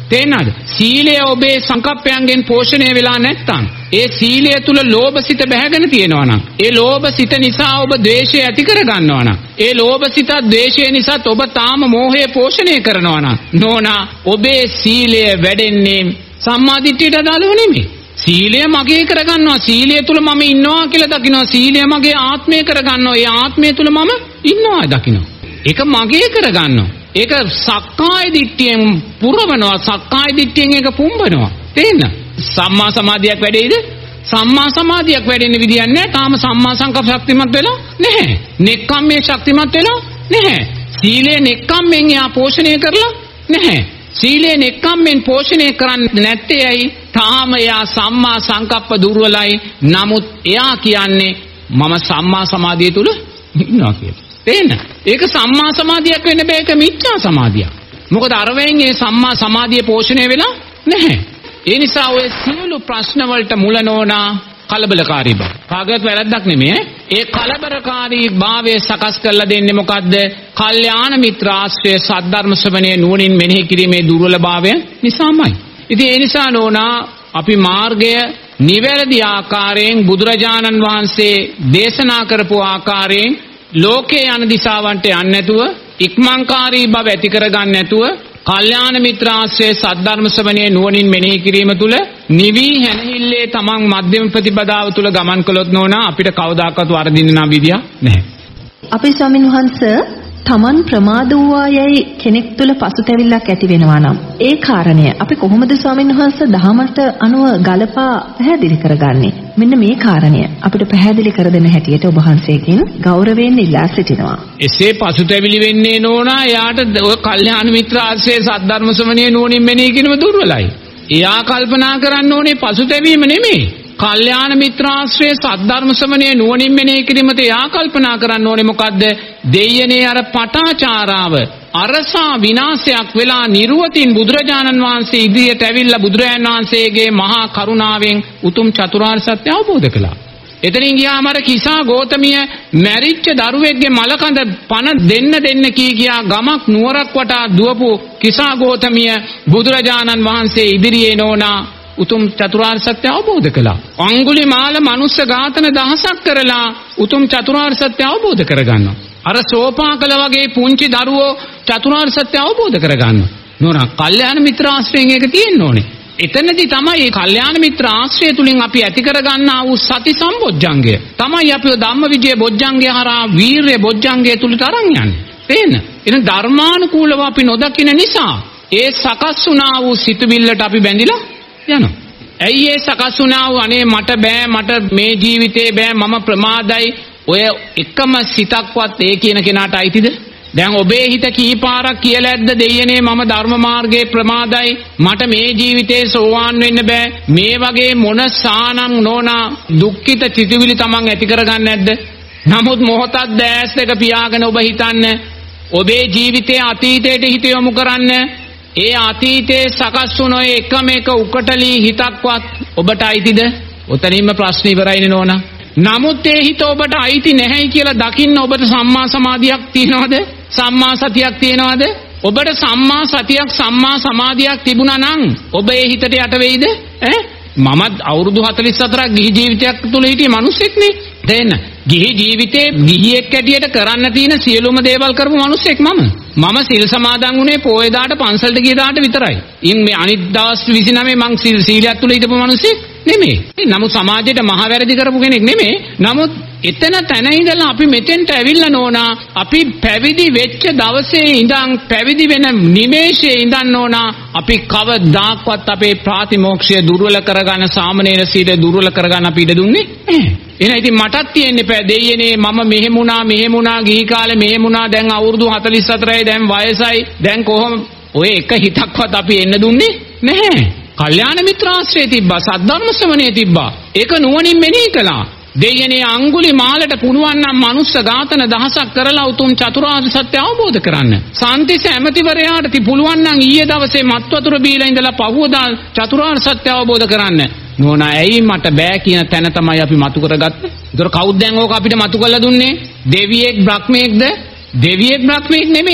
තේනද? සීලය ඔබේ සංකප්පයන්ගෙන් පෝෂණය වෙලා නැත්නම්, ඒ සීලය තුල ලෝභ සිත බැහැගෙන තියෙනවා නම්, ඒ ලෝභ සිත නිසා ඔබ ද්වේෂය ඇති කර ගන්නවා නම්, ඒ ලෝභ සිත ද්වේෂය නිසා ඔබ තාම මෝහය පෝෂණය කරනවා නම්, නෝනා ඔබේ සීලය වැඩෙන්නේ සම්මා දිට්ඨියට අදාළව නෙමෙයි. සීලය මගේ කරගන්නවා, සීලය තුල මම ඉන්නවා කියලා දකිනවා, සීලය මගේ ආත්මය කරගන්නවා, ඒ ආත්මය තුල මම ඉන්නවා දකිනවා. ඒක මගේ කරගන්නවා. ඒක සක්කාය දිට්ඨියෙන් පුරවනවා, සක්කාය දිට්ඨියෙන් ඒක පුම්බනවා. තේන්න? සම්මා සමාධියක් වැඩෙයිද? සම්මා සමාධියක් වැඩෙන්න විදියක් නැහැ. තාම සම්මා සංකප්ප ශක්තිමත් වෙලා නැහැ. නෙක්ඛම්මයේ ශක්තිමත් වෙලා නැහැ. සීලය නෙක්ඛම්මෙන් යා පෝෂණය කරලා නැහැ. සීලය නෙක්ඛම්මෙන් පෝෂණය කරන්නේ නැත්තේ ඇයි? තාම යා සම්මා සංකප්ප දුර්වලයි. නමුත් එයා කියන්නේ මම සම්මා සමාධිය තුල ඉන්නවා කියලා. තේන්න? ඒක සම්මා සමාධියක් වෙන්න බෑ, ඒක මිච්ඡා සමාධියක්. මොකද අරවෙන් ඒ සම්මා සමාධිය පෝෂණය වෙලා නැහැ. ඒ නිසා ඔය සියලු ප්‍රශ්න වලට මුල නෝනා කලබලකාරී බව. කාගවත් වැරද්දක් නෙමෙයි. ඒ කලබලකාරී භාවය සකස් කරලා දෙන්නේ මොකද්ද? කල්යාණ මිත්‍ර ආශ්‍රය, සද්ධර්ම ශ්‍රවණයේ නුවණින් මෙනෙහි කිරීමේ දුර්වලභාවය නිසාමයි. ඉතින් ඒ නිසා නෝනා අපි මාර්ගය නිවැරදි ආකාරයෙන් බුදුරජාණන් වහන්සේ දේශනා කරපු ආකාරයෙන් ලෝකේ යන දිශාවන්ට යන්නේ නැතුව, ඉක්මන්කාරී බව ඇති කරගන්න නැතුව, කල්යාණ මිත්‍ර ආශ්‍රය සද්ධර්ම ශ්‍රවණයේ නුවණින් මෙනෙහි කිරීම තුල නිවි හැනහිල්ලේ තමන් මධ්‍යම ප්‍රතිපදාව තුල ගමන් කළොත් නෝනා අපිට කවදාකවත් වරදින්න නම් විදියක් නැහැ. අපේ ස්වාමීන් වහන්සේ තමන් ප්‍රමාද වූවායයි කෙනෙක් තුල පසුතැවිල්ලක් ඇති වෙනවා නම් ඒ කාරණය අපි කොහොමද ස්වාමීන් වහන්සේ දහමට අනුව ගලපා පැහැදිලි කරගන්නේ? මෙන්න මේ කාරණය අපිට පැහැදිලි කර දෙන හැටියට ඔබ වහන්සේගෙන් ගෞරවයෙන් ඉල්ලා සිටිනවා. එසේ පසුතැවිලි වෙන්නේ නෝනා යාට ඔය කල්යාණ මිත්‍ර ආශ්‍රය සද්ධර්ම ශ්‍රවණයේ නුවණින් මෙනෙහි කිරීම දුර්වලයි. එයා කල්පනා කරන්න ඕනේ පසුතැවීම නෙමෙයි. කල්යාණ මිත්‍රාශ්‍රය සද්ධර්ම ශ්‍රවණයේ නුවණින් මෙනෙහි කිරීමට යා කල්පනා කරන්න ඕනේ මොකද්ද? දෙයනේ අර පටාචාරාව අරසා විනාශයක් වෙලා නිර්වතින් බුදුරජාණන් වහන්සේ ඉදිරියට ඇවිල්ලා බුදුරජාණන් වහන්සේගේ මහා කරුණාවෙන් උතුම් චතුරාර්ය සත්‍ය අවබෝධ කළා. එතනින් ගියාම අර කිසා ගෝතමිය මැරිච්ච දරුවෙක්ගේ මලකඳ පණ දෙන්න දෙන්න කී ගියා ගමක් නුවරක් වටා දුවපු කිසා ගෝතමිය බුදුරජාණන් වහන්සේ ඉදිරියේ නෝනා උතුම් චතුරාර්ය සත්‍ය අවබෝධ කළා. අඟුලිමාල මනුස්ස ඝාතන දහසක් කරලා උතුම් චතුරාර්ය සත්‍ය අවබෝධ කරගන්නවා. අර සෝපාකල වගේ පුංචි දරුවෝ චතුරාර්ය සත්‍ය අවබෝධ කරගන්නවා. නෝනා කල්යාණ මිත්‍ර ආශ්‍රයෙන් ඒක තියෙන්න ඕනේ. එතනදී තමයි මේ කල්යාණ මිත්‍ර ආශ්‍රය තුලින් අපි ඇති කරගන්නා වූ සති සම්බොජ්ජංගය තමයි අපි ධම්මවිජය බොජ්ජංගය හරහා වීරය බොජ්ජංගය තුලට අරන් යන්නේ. තේන්න? එහෙනම් ධර්මානුකූලව අපි නොදකින නිසා ඒ සකස් වුණා වූ සිතුවිල්ලට අපි බැඳිලා යනවා. ඇයි ඒ සකස් වුණා වූ අනේ මට බෑ මට මේ ජීවිතේ බෑ මම ප්‍රමාදයි ඔය එකම සිතක්වත් ඒ කියන කෙනාට අයිතිද? දැන් ඔබේ හිත කීපාරක් කියලා ඇද්ද දෙයනේ මම ධර්ම මාර්ගයේ ප්‍රමාදයි මට මේ ජීවිතේ සෝවාන් වෙන්න බෑ මේ වගේ මොන සානම් නෝනා දුක්ඛිත සිතුවිලි තමන් ඇති කරගන්නේ නැද්ද? නමුත් මොහොතක් දැස් දෙක පියාගෙන ඔබ හිතන්න ඔබේ ජීවිතයේ අතීතයට හිත යොමු කරන්න ඒ අතීතයේ සකස් වුණ ඔය එකම එක උකටලී හිතක්වත් ඔබට අයිතිද? උතනින්ම ප්‍රශ්න ඉවරයිනේ නෝනා. නමුත් ඒ හිත ඔබට අයිති නැහැයි කියලා දකින්න ඔබට සම්මා සමාධියක් තියනවද? සම්මා සතියක් තියනවද? ඔබට සම්මා සතියක් සම්මා සමාධියක් තිබුණා නම් ඔබ ඒ හිතට යට වෙයිද? ඈ මමත් අවුරුදු හතළිස් හතරක් ගිහි ජීවිතයක් තුල හිටියේ මිනිස්සෙක් නේ. දෙන්න ගිහි ජීවිතේ ගිහියෙක් ඇටියට කරන්න තියෙන සියලුම දේවල් කරපු මිනිස්සෙක් මම. මම සිල් සමාදන් වුණේ පොයේ දාට පන්සලට ගිය දාට විතරයි. ඉන් මේ අනිත් දවස් විසිනමේ මං සිල් සීලයක් තුල හිටපු මිනිස්සෙක් නෙමෙයි. නමුත් සමාජයට මහ වැරදි කරපු කෙනෙක් නෙමෙයි. නමුත් එතන තැන ඉඳලා අපි මෙතෙන්ට ඇවිල්ලා නෝනා අපි පැවිදි වෙච්ච දවසේ ඉඳන් පැවිදි වෙන නිමේෂයේ ඉඳන් නෝනා අපි කවදාක්වත් අපේ ප්‍රාතිමෝක්ෂය දුර්වල කරගන්න සාමනීර සීල දුර්වල කරගන්න අපි ඉඩ දුන්නේ නැහැ. එහෙනම් ඉතින් මටත් තියෙන්න එපා දෙයියනේ මම මෙහෙමුණා මෙහෙමුණා ගිහි කාලේ මෙහෙමුණා දැන් අවුරුදු හතළිස් හතරයි දැන් වයසයි දැන් කොහොම ඔය එක හිතක්වත් අපි එන්න දුන්නේ නැහැ. කල්යාණ මිත්‍රාශ්‍රය තිබ්බා සද්ධර්ම ශ්‍රවණයේ තිබ්බා ඒක නුවණින් මෙනෙහි කළා. දෙයනේ අඟුලිමාලට පුළුවන් නම් මනුස්ස ඝාතන දහසක් කරලා උතුම් චතුරාර්ය සත්‍ය අවබෝධ කරන්න. සාන්තිස ඇමතිවරයාට පුළුවන් නම් ඊයේ දවසේ මත් වතුර බීලා ඉඳලා පහුවදා චතුරාර්ය සත්‍ය අවබෝධ කරන්න. නෝනා ඇයි මට බෑ කියන තැන තමයි අපි මතු කරගත්තේ. ඒතර කවුද දැන් ඕක අපිට මතු කරලා දුන්නේ? දෙවියෙක් බ්‍රහ්මයෙක්ද? දෙවියෙක් බ්‍රහ්මයෙක් නෙමෙයි.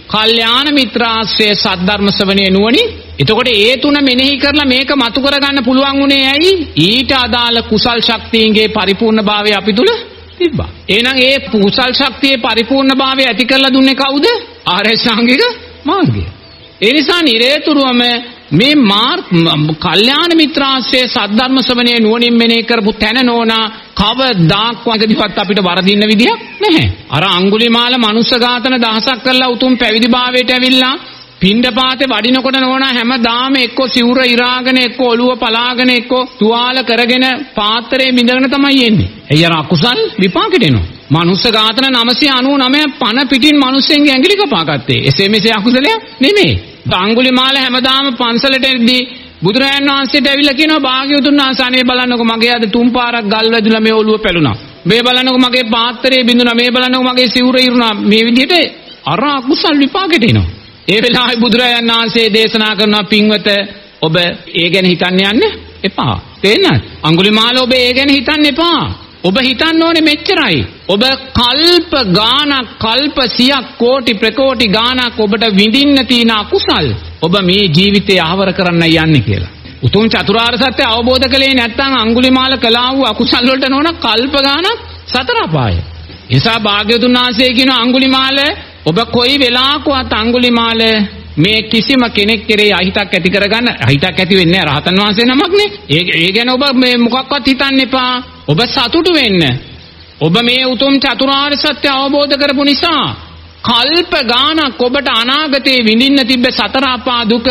කල්යාණ මිත්‍රාශ්‍රය සද්ධර්ම ශ්‍රවණයේ නුවණින්. එතකොට ඒ තුන මෙනෙහි කරලා මේක මතු කරගන්න පුළුවන් උනේ ඇයි? ඊට අදාළ කුසල් ශක්තියන්ගේ පරිපූර්ණභාවය අපි තුල තිබ්බා. එහෙනම් ඒ කුසල් ශක්තියේ පරිපූර්ණභාවය ඇති කරලා දුන්නේ කවුද? ආර්ය ශ්‍රාංගික මාර්ගය. ඒ නිසා නිරේතුරුවම මේ මාර්ග කල්යාණ මිත්‍රාශ්‍රය සද්ධර්ම ශ්‍රවණයේ නුවණින් මෙනෙහි කරපු තැන නෝනා කවදාක් වගදිවත් අපිට වරදින්න විදියක් නැහැ. අර අඟුලිමාල මනුස්ස ඝාතන දහසක් කරලා උතුම් පැවිදිභාවයට ඇවිල්ලා පිණ්ඩපාතේ වඩිනකොට නෝනා හැමදාම එක්ක සිවුර ඉරාගෙන එක්ක ඔළුව පලාගෙන එක්ක තුවාල කරගෙන පාත්‍රයේ බිඳගෙන තමයි එන්නේ. එයි අර අකුසල් විපාකෙට එනවා. මනුස්ස ඝාතන නවසිය අනූ නවය පණ පිටින් මිනිස්සුන්ගේ ඇඟිලි කපාගත්තේ. එසේ මෙසේ අකුසලයක් නෙමෙයි. අඟුලිමාල හැමදාම පන්සලට එද්දී බුදුරජාණන් වහන්සේට ඇවිල්ලා කියනවා භාග්‍යවතුන් වහන්සේ අනේ බලන්නකෝ මගේ අද තුන් පාරක් ගල් වැදුලා මේ ඔළුව පැලුණා. මේ බලන්නකෝ මගේ පාත්‍රයේ බිඳුණා. මේ බලන්නකෝ මගේ සිවුර ඉරුණා. මේ විදිහට අර අකුසල් විපාකෙට එනවා. ඒ වෙලාවේ බුදුරජාණන් වහන්සේ දේශනා කරනවා පින්වත ඔබ ඒ ගැන හිතන්න යන්න එපා. තේරෙනවද? අඟුලිමාල ඔබ ඒ ගැන හිතන්න එපා. ඔබ හිතන්න ඕනේ මෙච්චරයි. ඔබ කල්ප ගානක් කල්ප සියක් කෝටි ප්‍රකෝටි ගානක් ඔබට විඳින්න තියෙන අකුසල් ඔබ මේ ජීවිතේ ආවර කරන්න යන්නේ කියලා. උතුම් චතුරාර්ය සත්‍ය අවබෝධ කළේ නැත්නම් අඟුලිමාල කළා වූ අකුසල් වලට නෝන කල්ප ගානක් සතර අපාය. එසා භාග්‍යවතුන් වහන්සේ කියන අඟුලිමාල ඔබ කොයි වෙලාවකවත් අඟුලිමාල මේ කිසිම කෙනෙක් කෙරේ අහිතක් ඇති කරගන්න අහිතක් ඇති වෙන්නේ නැහැ රහතන් වහන්සේ නමක්නේ. ඒ ඒ ගැන ඔබ මේ මොකක්වත් හිතන්න එපා. ඔබ සතුටු වෙන්න. ඔබ මේ උතුම් චතුරාර්ය සත්‍ය අවබෝධ කරපු නිසා කල්ප ගානක් ඔබට අනාගතේ විඳින්න තිබ්බ සතර අපා දුක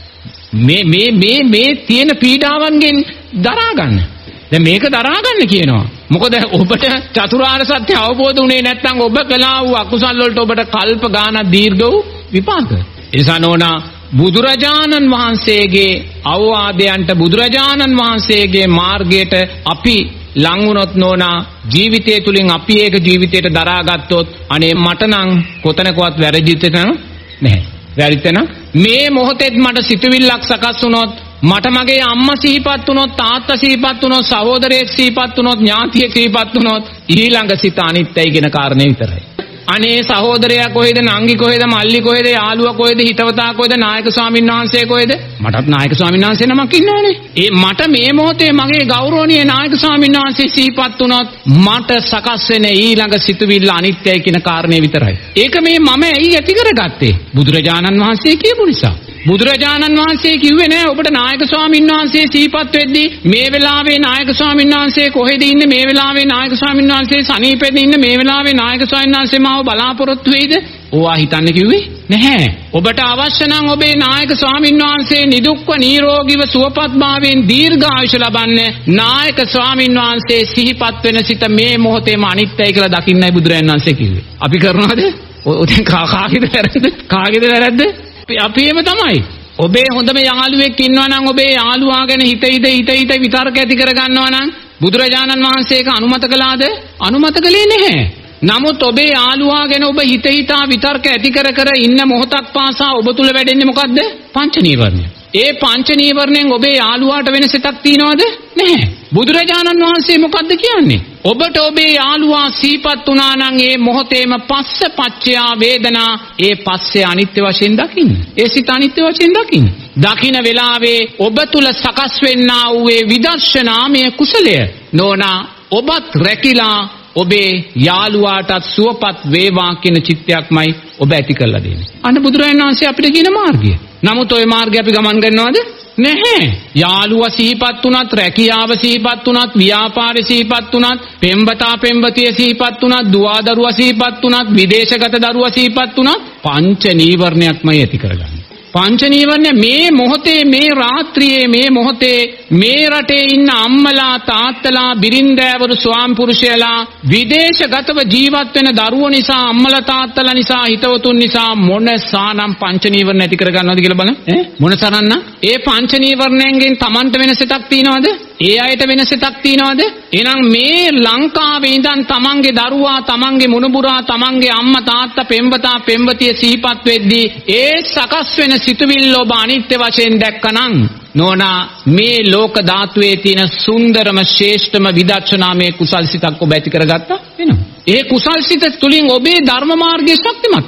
මේ මේ මේ මේ තියෙන පීඩාවන්ගෙන් දරා ගන්න. දැන් මේක දරා ගන්න කියනවා. මොකද ඔබට චතුරාර්ය සත්‍ය අවබෝධ වුණේ නැත්නම් ඔබ කළා වූ අකුසල් වලට ඔබට කල්ප ගානක් දීර්ඝ වූ විපාක. එනිසා නෝනා බුදුරජාණන් වහන්සේගේ අවවාදයන්ට බුදුරජාණන් වහන්සේගේ මාර්ගයට අපි ලං වුණොත් නෝනා ජීවිතය තුලින් අපි ඒක ජීවිතයට දරාගත්තොත් අනේ මට නම් කොතනකවත් වැරදිත් නැහැ. වැරදිත් නම් මේ මොහොතේත් මට සිතුවිල්ලක් සකස් වුණොත් මට මගේ අම්මා සිහිපත් වුණොත් තාත්තා සිහිපත් වුණොත් සහෝදරයෙක් සිහිපත් වුණොත් ඥාතියෙක් සිහිපත් වුණොත් ඊළඟ සිත අනිත්‍යයි කියන කාරණේ විතරයි. අනේ සහෝදරයා කොහෙද නංගි කොහෙද මල්ලි කොහෙද යාළුවා කොහෙද හිතවතා කොහෙද නායක ස්වාමීන් වහන්සේ කොහෙද මටත් නායක ස්වාමීන් වහන්සේ නමක් ඉන්නවනේ. ඒ මට මේ මොහොතේ මගේ ගෞරවනීය නායක ස්වාමීන් වහන්සේ සිහිපත් වුණොත් මට සකස් වෙන ඊළඟ සිතුවිල්ල අනිත්‍යයි කියන කාරණේ විතරයි. ඒක මේ මම ඇයි ඇති කරගත්තේ? බුදුරජාණන් වහන්සේ කියපු නිසා. බුදුරජාණන් වහන්සේ කිව්වේ නෑ ඔබට නායක ස්වාමීන් වහන්සේ සිහිපත් වෙද්දී මේ වෙලාවේ නායක ස්වාමීන් වහන්සේ කොහෙද ඉන්නේ මේ වෙලාවේ නායක ස්වාමීන් වහන්සේ සනීපෙද ඉන්නේ මේ වෙලාවේ නායක ස්වාමීන් වහන්සේ මාව බලාපොරොත්තු වෙයිද? ඕවා හිතන්න කිව්වේ නැහැ. ඔබට අවශ්‍ය නම් ඔබේ නායක ස්වාමීන් වහන්සේ නිදුක්ව නිරෝගීව සුවපත් භාවයෙන් දීර්ඝායුෂ ලබන්න නායක ස්වාමීන් වහන්සේ සිහිපත් වෙන සිත මේ මොහොතේම අනිත්‍යයි කියලා දකින්නයි බුදුරජාණන් වහන්සේ කිව්වේ. අපි කරනවද? ඔතෙන් කාගේද වැරද්ද? කාගේද වැරද්ද? අපේම තමයි. ඔබේ හොඳම යාළුවෙක් ඉන්නවා නම් ඔබේ යාළුවා ගැන හිත හිත හිත හිත විතර්ක ඇති කර ගන්නවා නම් බුදුරජාණන් වහන්සේ ඒක අනුමත කළාද? අනුමත කළේ නැහැ. නමුත් ඔබේ යාළුවා ගැන ඔබ හිත හිතා විතර්ක ඇති කර කර ඉන්න මොහොතක් පාසා ඔබ තුල වැඩෙන්නේ මොකද්ද? පංච නීවරණය. ඒ පංච නීවරණයෙන් ඔබේ යාළුවාට වෙන සිතක් තියනවද? නැහැ. බුදුරජාණන් වහන්සේ මොකද්ද කියන්නේ? ඔබට ඔබේ යාළුවා සීපත් වුණා නම් ඒ මොහොතේම පස්ස පච්චයා වේදනා ඒ පස්සේ අනිත්‍ය වශයෙන් දකින්න. ඒ සිත අනිත්‍ය වශයෙන් දකින්න. දකින්න වෙලාවේ ඔබ තුල සකස් වෙන්නා වූ ඒ විදර්ශනාමය කුසලය නෝනා ඔබත් රැකිලා ඔබේ යාළුවාටත් සුවපත් වේවා කියන චිත්තයක්මයි ඔබ ඇති කරලා දෙන්නේ. අන්න බුදුරජාණන් වහන්සේ අපිට කියන මාර්ගය. නමුත් ওই මාර්ගය අපි ගමන් කරනවද? නැහැ. යාළුවා සිහිපත් වුණත්, රැකියාව සිහිපත් වුණත්, ව්‍යාපාරේ සිහිපත් වුණත්, පෙම්වතා පෙම්වතිය සිහිපත් වුණත්, දුවා දරුවා සිහිපත් වුණත්, විදේශගත දරුවා සිහිපත් වුණත් පංච නීවරණයක්මයි ඇති කරගන්නේ. පංච නීවරණ මේ මොහොතේ මේ රාත්‍රියේ මේ මොහොතේ මේ රටේ ඉන්න අම්මලා තාත්තලා බිරින්දෑවරු ස්වාමි පුරුෂයලා විදේශගතව ජීවත් වෙන දරුවෝ නිසා අම්මලා තාත්තලා නිසා හිතවතුන් නිසා මොන සානම් පංච නීවරණ ඇති කර ගන්නවද කියලා බලන්න ඈ මොන සරන්න ඒ පංච නීවරණයෙන් තමන්ට වෙන සිතක් තියනවද ඒ අයට වෙන සිතක් තියනවද එහෙනම් මේ ලංකාවේ ඉඳන් තමන්ගේ දරුවා තමන්ගේ මුණුබුරා තමන්ගේ අම්මා තාත්තා පෙම්වතා පෙම්වතිය සිහිපත් වෙද්දී ඒ සකස් වෙන සිතුවිල්ල ඔබ අනිත්‍ය වශයෙන් දැක්කනම් නෝනා මේ ලෝක ධාතුවේ තියෙන සුන්දරම ශ්‍රේෂ්ඨම විදර්ශනාමය කුසල් සිතක් ඔබ ඇති කරගත්තා වෙනවා. ඒ කුසල් සිත තුලින් ඔබේ ධර්ම මාර්ගයේ ශක්තිමත් වෙනවා.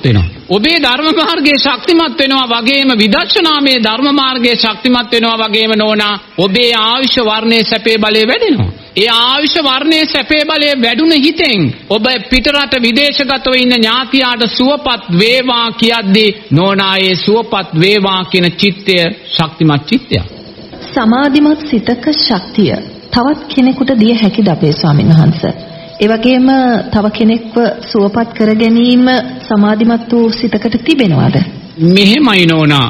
ඔබේ ධර්ම මාර්ගයේ ශක්තිමත් වෙනවා වගේම විදර්ශනාමේ ධර්ම මාර්ගයේ ශක්තිමත් වෙනවා වගේම නෝනා ඔබේ ආයුෂ වර්ණයේ සැපේ බලය වැඩෙනවා. ඒ ආයුෂ වර්ණයේ සැපේ බලය වැඩුණ හිතෙන් ඔබ පිටරට විදේශගතව ඉන්න ඥාතියාට සුවපත් වේවා කියද්දී නෝනා ඒ සුවපත් වේවා කියන චිත්තය ශක්තිමත් චිත්තයක්. සමාධිමත් සිතක ශක්තිය තවත් කෙනෙකුට දිය හැකිද අපේ ස්වාමීන් වහන්සේ? ඒ වගේම තව කෙනෙක්ව සුවපත් කර ගැනීම සමාධිමත් වූ සිතකට තිබෙනවද? මෙහෙමයි නෝනා.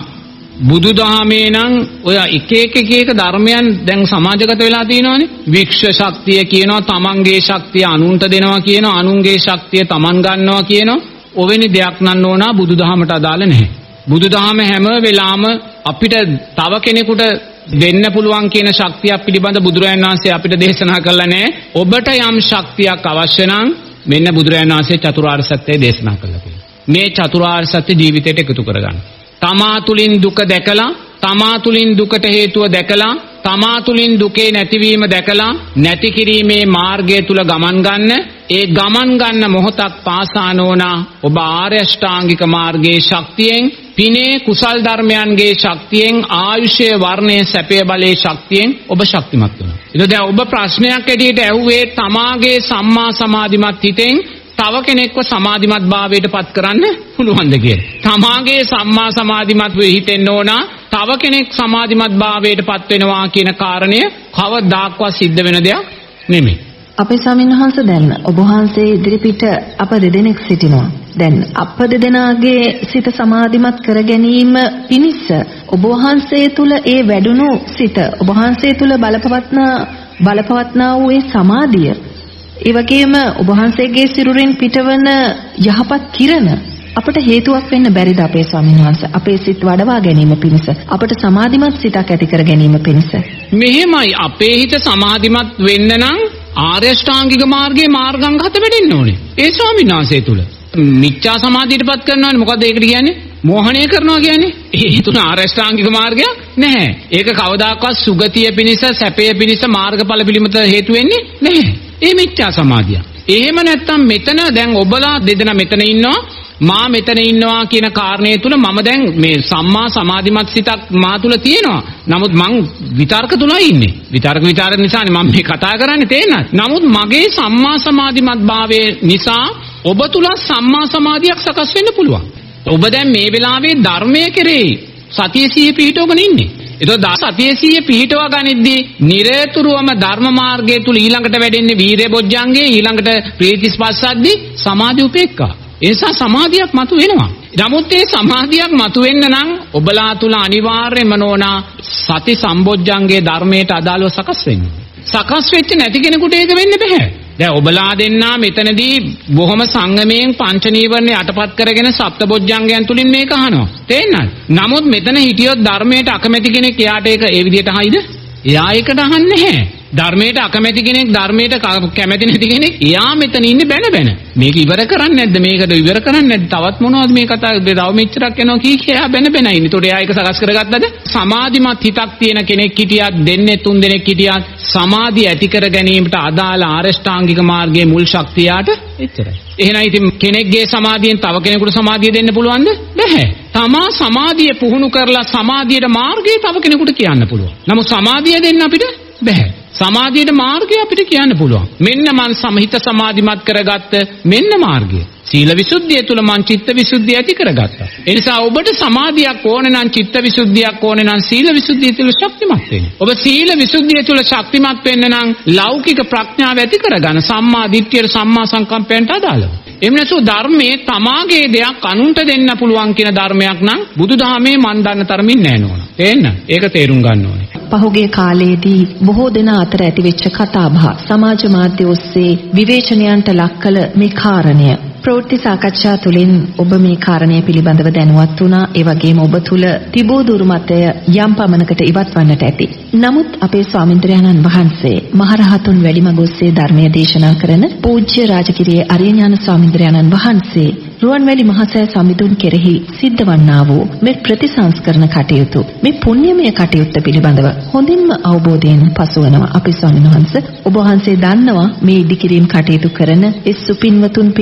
බුදුදහමේ නම් ඔය එක එක එක එක ධර්මයන් දැන් සමාජගත වෙලා තියෙනවානේ. වික්ෂ ශක්තිය කියනවා, තමන්ගේ ශක්තිය අනුන්ට දෙනවා කියනවා, අනුන්ගේ ශක්තිය තමන් ගන්නවා කියනවා. ඔවෙනි දෙයක් නම් නෝනා බුදුදහමට අදාළ නැහැ. බුදුදහම හැම වෙලාවම අපිට තව කෙනෙකුට දෙන්න පුළුවන් කියන ශක්තියක් පිළිබඳ බුදුරජාණන් වහන්සේ අපිට දේශනා කළා නෑ. ඔබට යම් ශක්තියක් අවශ්‍ය නම් මෙන්න බුදුරජාණන් වහන්සේ චතුරාර්ය සත්‍යය දේශනා කළා කියලා. මේ චතුරාර්ය සත්‍ය ජීවිතයට එකතු කරගන්න. තමා තුලින් දුක දැකලා, තමා තුලින් දුකට හේතුව දැකලා, තමා තුලින් දුකේ නැතිවීම දැකලා නැති කිරීමේ මාර්ගය තුල ගමන් ගන්න. ඒ ගමන් ගන්න මොහොතක් පාසා නෝනා ඔබ ආර්ය අෂ්ටාංගික මාර්ගයේ ශක්තියෙන්, පිනේ කුසල් ධර්මයන්ගේ ශක්තියෙන්, ආයුෂයේ වර්ණයේ සැපේ බලයේ ශක්තියෙන් ඔබ ශක්තිමත් වෙනවා. ඒක දැන් ඔබ ප්‍රශ්නයක් ඇටියට ඇහුවේ තමාගේ සම්මා සමාධිමත් හිතෙන් තව කෙනෙක්ව සමාධිමත් භාවයට පත් කරන්න පුළුවන්ද කියලා. තමාගේ සම්මා සමාධිමත් වෙ හිතෙන්න ඕනා තව කෙනෙක් සමාධිමත් භාවයට පත් වෙනවා කියන කාරණය කවදාක්වත් සිද්ධ වෙන දෙයක් නෙමෙයි. අපේ ස්වාමීන් වහන්සේ දැන් ඔබ වහන්සේ ඉදිරිපිට අප දෙදෙනෙක් සිටිනවා. දැන් අප දෙදෙනාගේ සිත සමාධිමත් කර ගැනීම පිණිස ඔබ වහන්සේ තුල ඒ වැඩුණු සිත ඔබ වහන්සේ තුල බලපවත්නා බලපවත්නා වූ ඒ සමාධිය ඒ වගේම ඔබ වහන්සේගේ සිරුරින් පිටවන යහපත් කිරණ අපට හේතුවක් වෙන්න බැරිද අපේ ස්වාමීන් වහන්සේ? අපේ සිත් වඩවා ගැනීම පිණිස, අපට සමාධිමත් සිතක් ඇති කර ගැනීම පිණිස. මෙහෙමයි අපේ හිත සමාධිමත් වෙන්න නම් ආර්ය අෂ්ටාංගික මාර්ගයේ මාර්ගාංග හත වැඩෙන්න ඕනේ. ඒ ස්වාමීන් වහන්සේ තුල මිච්ඡා සමාධියටපත් කරනවානේ. මොකද්ද ඒකට කියන්නේ? මෝහණය කරනවා කියන්නේ. ඒ තුන ආර්ය අෂ්ටාංගික මාර්ගයක් නැහැ. ඒක කවදාකවත් සුගතිය පිණිස, සැපය පිණිස මාර්ගඵල පිළිමත හේතු වෙන්නේ නැහැ. ඒ මිච්ඡා සමාධිය. එහෙම නැත්තම් මෙතන දැන් ඔබලා දෙදෙනා මෙතන ඉන්නවා, මා මෙතන ඉන්නවා කියන කාරණේ තුල මම දැන් මේ සම්මා සමාධිමත් සිතක් මා තුල තියෙනවා. නමුත් මං විතර්ක තුලයි ඉන්නේ. විතර්ක විචාර නිසානේ මම මේ කතා කරන්නේ තේරෙනවද? නමුත් මගේ සම්මා සමාධිමත් භාවයේ නිසා ඔබ තුල සම්මා සමාධියක් සකස් වෙන්න පුළුවන්. ඔබ දැන් මේ වෙලාවේ ධර්මයේ කෙරෙහි සතිය සිහිය පිහිටවගෙන ඉන්නේ. ඒතකොට සතිය සිහිය පිහිටවා ගනිද්දී නිරතුරුවම ධර්ම මාර්ගය තුල ඊළඟට වැඩෙන්නේ වීරය බොජ්ජංගේ, ඊළඟට ප්‍රීතිස්පස්සද්දී සමාධි උපේක්ඛා. ඒ නිසා සමාධියක් මතු වෙනවා. නමුත් ඒ සමාධියක් මතු වෙන්න නම් ඔබලා තුල අනිවාර්යයෙන්ම නෝනා සති සම්බොජ්ජංගේ ධර්මයට අදාළව සකස් වෙන්න. සකස් වෙච්ච නැති කෙනෙකුට ඒක වෙන්න බෑ. දැන් ඔබලා දෙන්නා මෙතනදී බොහොම සංගමයෙන් පංච නීවරණ යටපත් කරගෙන සප්තබොජ්ජංගයන් තුලින් මේක අහනවා. තේන්නද? නමුත් මෙතන හිටියොත් ධර්මයට අකමැති කෙනෙක් එයාට ඒක ඒ විදිහට අහයිද? එයා ඒකට අහන්නේ නැහැ. ධර්මයට අකමැති කෙනෙක්, ධර්මයට කැමැති නැති කෙනෙක් එයා මෙතන ඉන්නේ බැන බැන. මේක ඉවර කරන්නේ නැද්ද? මේකට ඉවර කරන්නේ නැද්ද? තවත් මොනවද මේ කතාව? තව මෙච්චරක් එනවා කී කියා බැන බැන ඉන්නේ. ඒතකොට එයා ඒක සකස් කරගත්තද? සමාධිමත් හිතක් තියෙන කෙනෙක් හිටියත්, දෙන්නේ තුන් දෙනෙක් හිටියත් සමාධිය ඇති කර ගැනීමට අදාළ ආරෂ්ඨාංගික මාර්ගයේ මුල් ශක්තියට එච්චරයි. එහෙනම් ඉතින් කෙනෙක්ගේ සමාධියෙන් තව කෙනෙකුට සමාධිය දෙන්න පුළුවන්ද? නැහැ. තමා සමාධිය පුහුණු කරලා සමාධියට මාර්ගය තව කෙනෙකුට කියන්න පුළුවන්. නමුත් සමාධිය දෙන්න අපිට බැහැ. සමාධියට මාර්ගය අපිට කියන්න පුළුවන්. මෙන්න මං සමහිත සමාධිමත් කරගත්ත මෙන්න මාර්ගය. සීල විසුද්ධිය තුල මං චිත්ත විසුද්ධිය ඇති කරගත්තා. ඒ නිසා ඔබට සමාධියක් ඕනේ නම්, චිත්ත විසුද්ධියක් ඕනේ නම් සීල විසුද්ධිය තුල ශක්තිමත් වෙන්න. ඔබ සීල විසුද්ධිය තුල ශක්තිමත් වෙන්න නම් ලෞකික ප්‍රඥාව ඇති කරගන්න, සම්මා දිට්ඨියට, සම්මා සංකම්පයට අදාළව. එම් නැසු ධර්මයේ තමාගේ දෙයක් අනුන්ට දෙන්න පුළුවන් කියන ධර්මයක් නම් බුදුදහමේ මන් දන්න තරමින් නෑ නෝනා. තේන්න? ඒක තේරුම් ගන්න ඕනේ. පහුගිය කාලයේදී බොහෝ දෙනා අතර ඇතිවෙච්ච කතාබහ සමාජ මාධ්‍ය ඔස්සේ විවේචනයන්ට ලක් කළ මේ කාරණය ප්‍රවෘත්ති සාකච්ඡා තුළින් ඔබ මේ කාරණය පිළිබඳව දැනුවත් වුණා. ඒ වගේම ඔබ තුල තිබූ දුර්මතය යම් පමණකට ඉවත් වන්නට ඇති. නමුත් අපේ ස්වාමීන්ද්‍රයන්න් වහන්සේ මහරහතුන් වැඩිමග ඔස්සේ ධර්මය දේශනා කරන පූජ්‍ය රාජගිරියේ අරියඥාන ස්වාමීන්ද්‍රයන්න් වහන්සේ රුවන්වැලි මහසෑය සමිඳුන් කෙරෙහි සිද්ධවන්නා වූ මේ ප්‍රතිසංස්කරණ කටයුතු, මේ පුණ්‍යමය කටයුත්ත පිළිබඳව හොඳින්ම අවබෝධයෙන් පසුවනවා. අපේ ස්වාමීන් වහන්සේ ඔබ වහන්සේ දන්නවා මේ ඉදිකිරීම කටයුතු කරන ඒ සුපින්වතුන් පිළිබඳව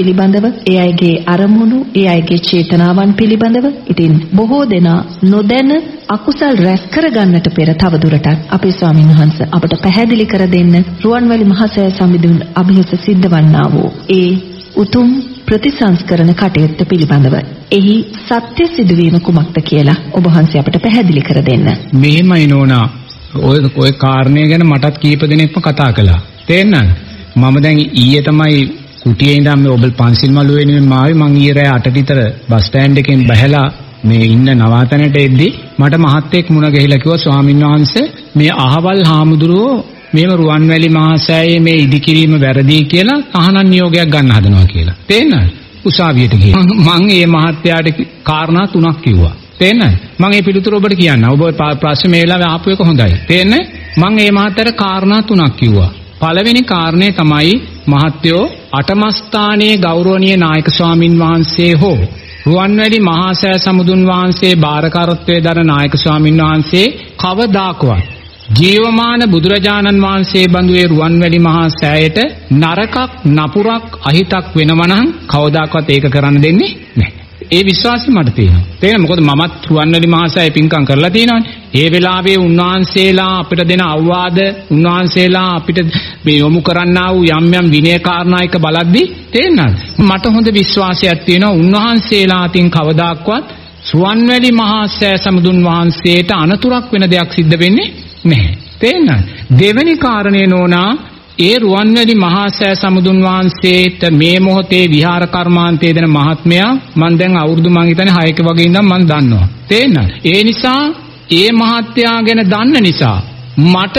ඒ අයගේ අරමුණු, ඒ අයගේ චේතනාවන් පිළිබඳව ඉතින් බොහෝ දෙනා නොදැන අකුසල් රැස් කරගන්නට පෙර තවදුරටත් අපේ ස්වාමීන් වහන්සේ අපට පැහැදිලි කර දෙන්න රුවන්වැලි මහසෑය සමිඳුන් අභියස සිද්ධවන්නා වූ ඒ උතුම් ප්‍රතිසංස්කරණ කටයුත්ත පිළිබඳව එහි සත්‍ය සිදුවීම කුමක්ද කියලා ඔබ වහන්සේ අපට පැහැදිලි කර දෙන්න. මෙහෙමයි නෝනා, ඔය ඔය කාරණේ ගැන මටත් කීප දෙනෙක්ම කතා කළා. තේරෙනවද? මම දැන් ඊයේ තමයි කුටියේ ඉඳන් මේ ඔබල් පන්සිල් මළුව වෙනුවෙන් මාවේ මං ඊයේ රෑ අට විතර බස් ස්ටෑන්ඩ් එකෙන් බහැලා මේ ඉන්න නවාතැනට එද්දි මට මහත්තයෙක් මුණ ගැහිලා කිව්වා, ස්වාමීන් වහන්සේ මේ අහවල් හාමුදුරුවෝ මේව රුවන්වැලි මහසෑයේ මේ ඉදිකිරීම වැරදි කියලා තහනම් නියෝගයක් ගන්න හදනවා කියලා. තේරෙනවද? උසාවියට ගිහින් මං ඒ මහත්තයාට කාරණා තුනක් කිව්වා. තේරෙනවද? මං ඒ පිළිතුර ඔබට කියන්න. ඔබ ප්‍රශ්න මේ වෙලාවේ ආපු එක හොඳයි. තේරෙන්නේ? මං ඒ මහත්තයාට කාරණා තුනක් කිව්වා. පළවෙනි කාරණේ තමයි මහත්තයෝ අටමස්ථානයේ ගෞරවනීය නායක ස්වාමින් වහන්සේ හෝ රුවන්වැලි මහසෑය සමුදුන් වහන්සේ බාරකාරත්වයේ දරන නායක ස්වාමින් වහන්සේ කවදාකවත් ජීවමාන බුදුරජාණන් වහන්සේ බඳුවේ රුවන්වැලි මහසෑයට නරකක් නපුරක් අහිතක් වෙනවනම් කවදාකවත් ඒක කරන්න දෙන්නේ නැහැ. ඒ විශ්වාසය මට තියෙනවා. තේරෙනවද? මොකද මමත් රුවන්වැලි මහසෑය පින්කම් කරලා තියෙනවානේ. ඒ වෙලාවේ උන්වහන්සේලා අපිට දෙන අවවාද, උන්වහන්සේලා අපිට මේ යොමු කරන්නා වූ යම් යම් විනය කාරණා එක බලද්දී තේරෙනවද? මට හොඳ විශ්වාසයක් තියෙනවා උන්වහන්සේලා අතින් කවදාක්වත් රුවන්වැලි මහසෑය සමුදුන් වහන්සේට අනතුරක් වෙන දෙයක් සිද්ධ වෙන්නේ නැහැ. තේරෙනවද? දෙවෙනි කාරණේ නෝනා, ඒ රුවන්වැලි මහසෑය සමුදුන් වහන්සේට මේ මොහොතේ විහාර කර්මාන්තයේ දෙන මහත්මයා මම දැන් අවුරුදු මං හිතන්නේ හයක වගේ ඉඳන් මම දන්නවා. තේරෙනවද? ඒ නිසා ඒ මහත්යා ගැන දන්න නිසා මට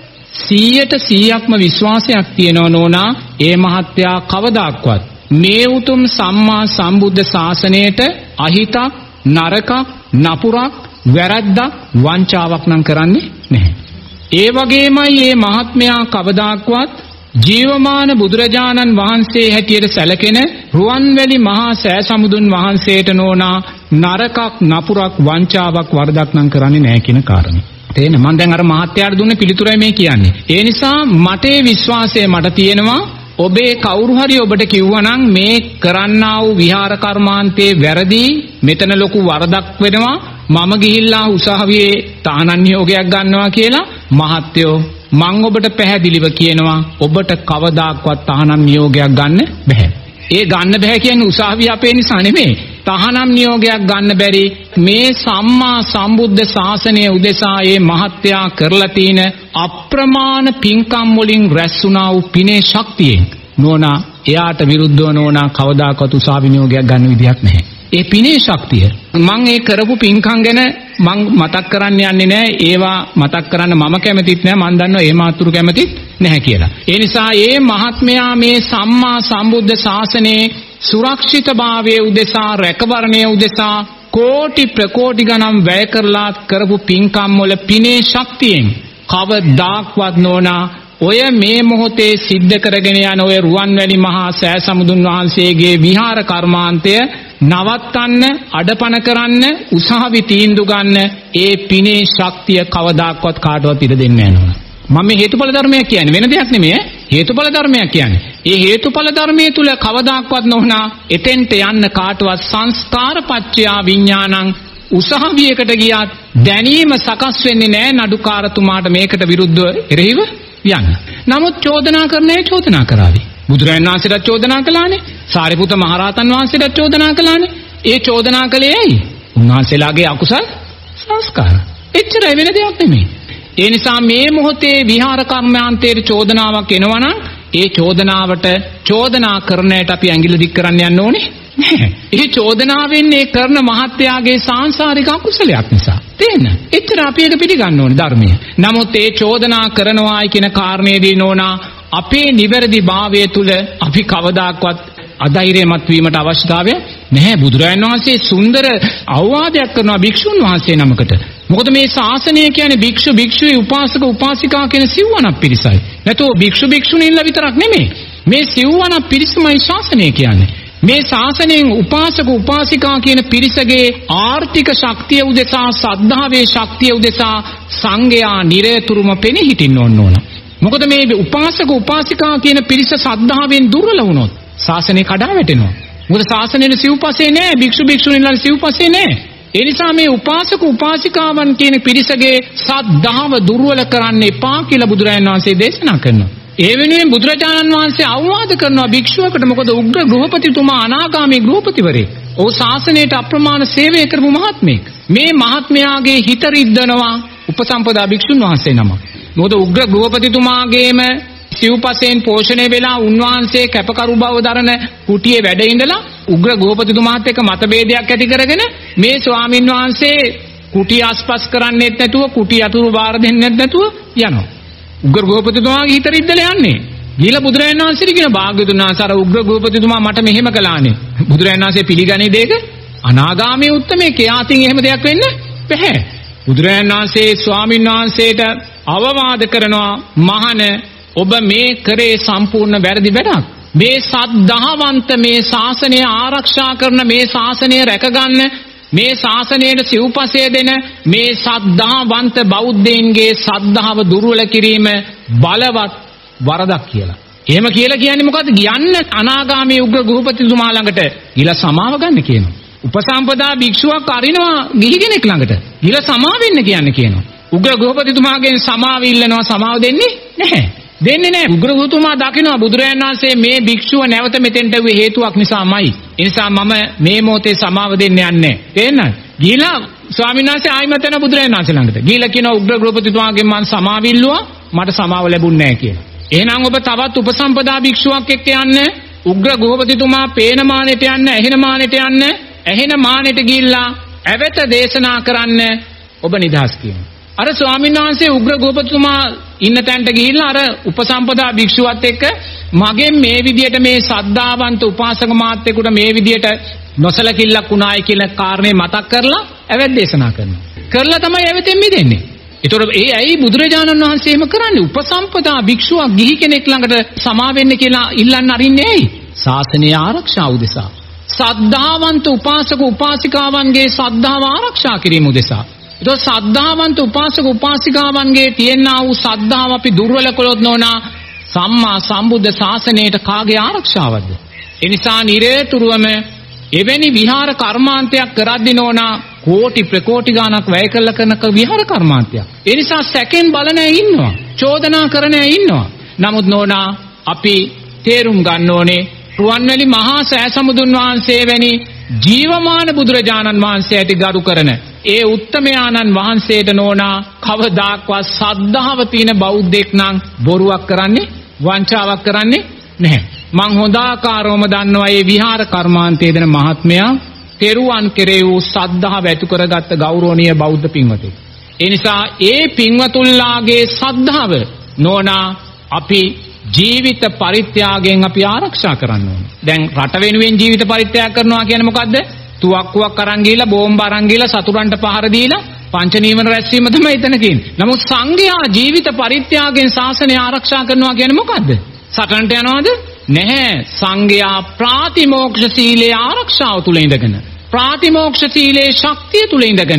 සීයට සීයක්ම විශ්වාසයක් තියෙනවා නෝනා, ඒ මහත්යා කවදාක්වත් මේ උතුම් සම්මා සම්බුද්ධ ශාසනයට අහිතක් නරකක් නපුරක් වැරද්දක් වංචාවක් නම් කරන්නේ නැහැ. ඒ වගේමයි මේ මහත්මයා කවදාක්වත් ජීවමාන බුදුරජාණන් වහන්සේ හැටියට සැලකෙන රුවන්වැලි මහා සෑ සමුදුන් වහන්සේට නෝනා නරකක් නපුරක් වංචාවක් වරදක් නම් කරන්නේ නැහැ කියන කාරණේ. තේන මම දැන් අර මහත්යාට දුන්න පිළිතුරයි මේ කියන්නේ. ඒ නිසා මට විශ්වාසය මට තියෙනවා ඔබේ කවුරු හරි ඔබට කිව්වනම් මේ කරන්නා වූ විහාර කර්මාන්තේ වැරදි, මෙතන ලොකු වරදක් වෙනවා, මම ගිහිල්ලා උසාවියේ තහනම් නියෝගයක් ගන්නවා කියලා මහත්යෝ මං ඔබට පැහැදිලිව කියනවා ඔබට කවදාක්වත් තහනම් නියෝගයක් ගන්න බැහැ. ඒ ගන්න බැහැ කියන්නේ උසාවිය අපේ නිසා නෙමෙයි. තහනම් නියෝගයක් ගන්න බැරි මේ සම්මා සම්බුද්ධ ශාසනය උදෙසා මේ මහත්යා කරලා තියෙන අප්‍රමාණ පින්කම් වලින් රැස් වුණා වූ පිනේ ශක්තියෙන් නෝනා එයාට විරුද්ධව නෝනා කවදාකවත් උසාවි නියෝගයක් ගන්න විදියක් නැහැ. ඒ පිනේ ශක්තිය මම ඒ කරපු පින්කම් ගැන මම මතක් කරන්න යන්නේ නැහැ. ඒවා මතක් කරන්න මම කැමතිත් නැහැ. මම දන්නවා ඒ මාතුරු කැමතිත් නැහැ කියලා. ඒ නිසා මේ මහත්මයා මේ සම්මා සම්බුද්ධ ශාසනයේ සුරක්ෂිතභාවයේ උදෙසා රැකවරණය උදෙසා කෝටි ප්‍රකෝටි ගණන් වැය කරලා කරපු පින්කම් වල පිනේ ශක්තියෙන් කවදාක්වත් නෝනා ඔය මේ මොහොතේ සිද්ධ කරගෙන යන ඔය රුවන්වැලි මහා සෑ සමුදුන් වහන්සේගේ විහාර කර්මාන්තය නවත්තන්න, අඩපණ කරන්න, උසාවි තීන්දුව ගන්න ඒ පිනේ ශක්තිය කවදාක්වත් කාටවත් ඉඩ දෙන්නේ නැහැ නෝනා. මම මේ හේතුඵල ධර්මයක් කියන්නේ වෙන දෙයක් නෙමෙයි. හේතුඵල ධර්මයක් කියන්නේ. ඒ හේතුඵල ධර්මයේ තුල කවදාක්වත් නොවුනා එතෙන්ට යන්න කාටවත් සංස්කාරපච්චයා විඥානං උසාවියකට ගියත් දැනීම සකස් වෙන්නේ නැහැ නඩුකාරතුමාට මේකට විරුද්ධව එරෙහිව යන්න. නමුත් චෝදනා කරන්නේ චෝදනා කරાવી. බුදුරජාණන් වහන්සේට චෝදනා කළානේ. සාරිපුත මහරහතන් වහන්සේට චෝදනා කළානේ. ඒ චෝදනා කළේ ඇයි? උන්වහන්සේලාගේ අකුසල් සංස්කාර. එච්චරයි වෙන දෙයක් නෙමෙයි. ඒ නිසා මේ මොහොතේ විහාර කර්මාන්තයේ චෝදනාවක් එනවනම් ඒ චෝදනාවට චෝදනා කරන්නට අපි ඇඟිල්ල දික් කරන්න යන්න ඕනේ නැහැ. ඒ චෝදනාවෙන් ඒ කරන මහත්යාගේ සාංශාරික අකුසලයක් නිසා. තේන්න. එච්චර අපි ඒක පිළිගන්න ඕනේ ධර්මයේ. නමුත් ඒ චෝදනා කරනවායි කියන කාරණේදී නෝනා අපේ නිවැරදි භාවය තුල අපි කවදාක්වත් අධෛර්යමත් වීමට අවශ්‍යතාවය නැහැ. බුදුරජාණන් වහන්සේ සුන්දර අවවාදයක් කරනවා භික්ෂුන් වහන්සේ නමකට. මොකද මේ ශාසනය කියන්නේ භික්ෂු භික්ෂුවේ උපාසක උපාසිකා කියන සිව්වණක් පිරිසයි. නැතෝ භික්ෂු භික්ෂුණීන්ලා විතරක් නෙමෙයි. මේ සිව්වණක් පිරිසමයි ශාසනය කියන්නේ. මේ ශාසනයෙන් උපාසක උපාසිකා කියන පිරිසගේ ආර්ථික ශක්තිය උදෙසා, සද්ධාවේ ශක්තිය උදෙසා සංඝයා නිරතුරුම පෙනී හිටින්න ඕන ඕන. මොකද මේ උපාසක උපාසිකා කියන පිරිස සද්ධාවෙන් දුර්වල වුණොත් ශාසනය කඩා වැටෙනවා. මොකද ශාසනයේ සිව්පසේ නැහැ, භික්ෂු භික්ෂුණීන්ලා සිව්පසේ නැහැ. ඒ නිසා මේ උපාසක උපාසිකාවන් කියන පිරිසගේ සද්ධාව දුර්වල කරන්න එපා කියලා බුදුරජාණන් වහන්සේ දේශනා කරනවා. ඒ වෙනුවෙන් බුදුරජාණන් වහන්සේ අවවාද කරනවා භික්ෂුවකට. මොකද උග්‍ර ගෘහපතිතුමා අනාගාමී ගෘහපතිවරයෙක්. ඔහු ශාසනයට අප්‍රමාණ සේවය කරපු මහත්මයෙක්. මේ මහත්මයාගේ හිත රිද්දනවා උපසම්පදා භික්ෂුන් වහන්සේ නම. මොකද උග්‍ර ගෘහපතිතුමාගේම සිව්පසෙන් පෝෂණය වෙලා උන්වහන්සේ කැපකරු බව දරන කුටියේ වැඩ ඉඳලා උග්‍ර ගෘහපතිතුමාත් එක්ක මතභේදයක් ඇති කරගෙන මේ ස්වාමින් වහන්සේ කුටිය ආස්පස් කරන්නෙත් නැතුව කුටිය අතුරු බාර දෙන්නෙත් නැතුව යනවා. උග්‍ර ගෘහපතිතුමාගේ හිත රිද්දලා යන්නේ. ගිහලා බුදුරජාණන් වහන්සේට කියන භාග්‍යවතුන් වහන්සේ අර උග්‍ර ගෘහපතිතුමා මට මෙහෙම කළානේ. බුදුරජාණන් වහන්සේ පිළිගන්නේ දෙයක අනාගාමී උත්තමේ කියාතින් එහෙම දෙයක් වෙන්න බැහැ. බුදුරජාණන් වහන්සේ ස්වාමින් වහන්සේට අවවාද කරනවා මහණ ඔබ මේ කරේ සම්පූර්ණ වැරදි වැඩක්. මේ සද්ධාවන්ත මේ ශාසනය ආරක්ෂා කරන මේ ශාසනය රැකගන්න මේ ශාසනයට සිව්පසය දෙන මේ සද්ධාවන්ත බෞද්ධයින්ගේ සද්ධාව දුර්වල කිරීම බලවත් වරදක් කියලා. එහෙම කියලා කියන්නේ මොකද්ද? කියන්න අනාගාමී උග්‍ර ගෘහපතිතුමා ළඟට ගිහලා සමාව ගන්න කියනවා. උපසම්පදා භික්ෂුවක් අරිනවා ගිහි කෙනෙක් ළඟට. ගිහලා සමාව වෙන්න කියන්නේ කියනවා. උග්‍ර ගෘහපතිතුමාගෙන් සමාව ඉල්ලනවා, සමාව දෙන්නේ නැහැ. දෙන්නේ නැහැ. උග්‍ර ගෘහතුමා දකිනවා බුදුරජාණන් වහන්සේ මේ භික්ෂුව නැවත මෙතෙන්ට වෙ හේතුවක් නිසාමයි. ඒ නිසා මම මේ මොහොතේ සමාව දෙන්න යන්නේ. තේරෙනවද? ගිහලා ස්වාමීන් වහන්සේ ආයිමත් යන බුදුරජාණන් වහන්සේ ළඟට. ගිහලා කියනවා උග්‍ර ගෘහපතිතුමාගෙන් මම සමාව ඉල්ලුවා, මට සමාව ලැබුන්නේ නැහැ කියලා. එහෙනම් ඔබ තවත් උපසම්පදා භික්ෂුවක් එක්ක යන්න. උග්‍ර ගෘහපතිතුමා පේන මානෙට යන්න, ඇහෙන මානෙට යන්න. ඇහෙන මානෙට ගිහිල්ලා ඇවත දේශනා කරන්න ඔබ නිදහස් කියනවා. අර ස්වාමීන් වහන්සේ උග්‍ර ගෘහපතිතුමා ඉන්න තැනට ගිහිල්ලා අර උපසම්පදා භික්ෂුවත් එක්ක මගෙන් මේ විදියට මේ සද්ධාවන්ත උපාසක මාත්‍යෙකුට මේ විදියට නොසලකිල්ලක් වුණායි කියලා කාරණේ මතක් කරලා ඇවැත් දේශනා කරනවා. කරලා තමයි ඇවැතෙන් මිදෙන්නේ. ඒතකොට ඒ ඇයි බුදුරජාණන් වහන්සේ එහෙම කරන්නේ? උපසම්පදා භික්ෂුවක් ගිහි කෙනෙක් ළඟට සමා වෙන්න කියලා ඉල්ලන්න අරින්නේ ඇයි? ශාසනය ආරක්ෂා උදෙසා. සද්ධාවන්ත උපාසක උපාසිකාවන්ගේ සද්ධාව ආරක්ෂා කිරීම උදෙසා. ඒක සද්ධාවන්ත උපාසක උපාසිකාවන්ගේ තියෙනා වූ සද්ධාව අපි දුර්වල කළොත් නෝනා සම්මා සම්බුද්ධ ශාසනයට කාගේ ආරක්ෂාවක්ද? ඒ නිසා නිරේතුරුවම එවැනි විහාර කර්මාන්තයක් කරද්දී නෝනා කෝටි ප්‍රකෝටි ගණක් වැය කළ කරන විහාර කර්මාන්තයක්. ඒ නිසා සැකෙන් බලන අය ඉන්නවා. චෝදනා කරන අය ඉන්නවා. නමුත් නෝනා අපි තේරුම් ගන්න ඕනේ රුවන්වැලි මහා සෑසමුදුන් වහන්සේ වැනි ජීවමාන බුදුරජාණන් වහන්සේ ඇති ගරු කරන ඒ උත්තමයාණන් වහන්සේට නෝනා කවදාක්වත් සද්ධාව තියෙන බෞද්ධෙක් නම් බොරුවක් කරන්නේ වංචාවක් කරන්නේ නැහැ. මං හොඳාකාරවම දන්නවා මේ විහාර කර්මාන්තයේ දෙන මහත්මයා තෙරුවන් කෙරේ වූ සද්ධාව ඇති කරගත්ත ගෞරවනීය බෞද්ධ පින්වතුන්. ඒ නිසා ඒ පින්වතුන්ලාගේ සද්ධාව නෝනා අපි ජීවිත පරිත්‍යාගයෙන් අපි ආරක්ෂා කරන්න ඕනේ. දැන් රට වෙනුවෙන් ජීවිත පරිත්‍යාග කරනවා කියන්නේ මොකද්ද? තුවක්කුවක් අරන් ගිහලා බෝම්බ අරන් ගිහලා සතුරන්ට පහර දීලා පංච නීවරණ රැස්වීම තමයි එතන කියන්නේ. නමුත් සංඝයා ජීවිත පරිත්‍යාගයෙන් ශාසනය ආරක්ෂා කරනවා කියන්නේ මොකද්ද? සටනට යනවද? නැහැ. සංඝයා ප්‍රාතිමෝක්ෂ සීලයේ ආරක්ෂාව තුල ඉඳගෙන ප්‍රාතිමෝක්ෂ සීලයේ ශක්තිය තුල ඉඳගෙන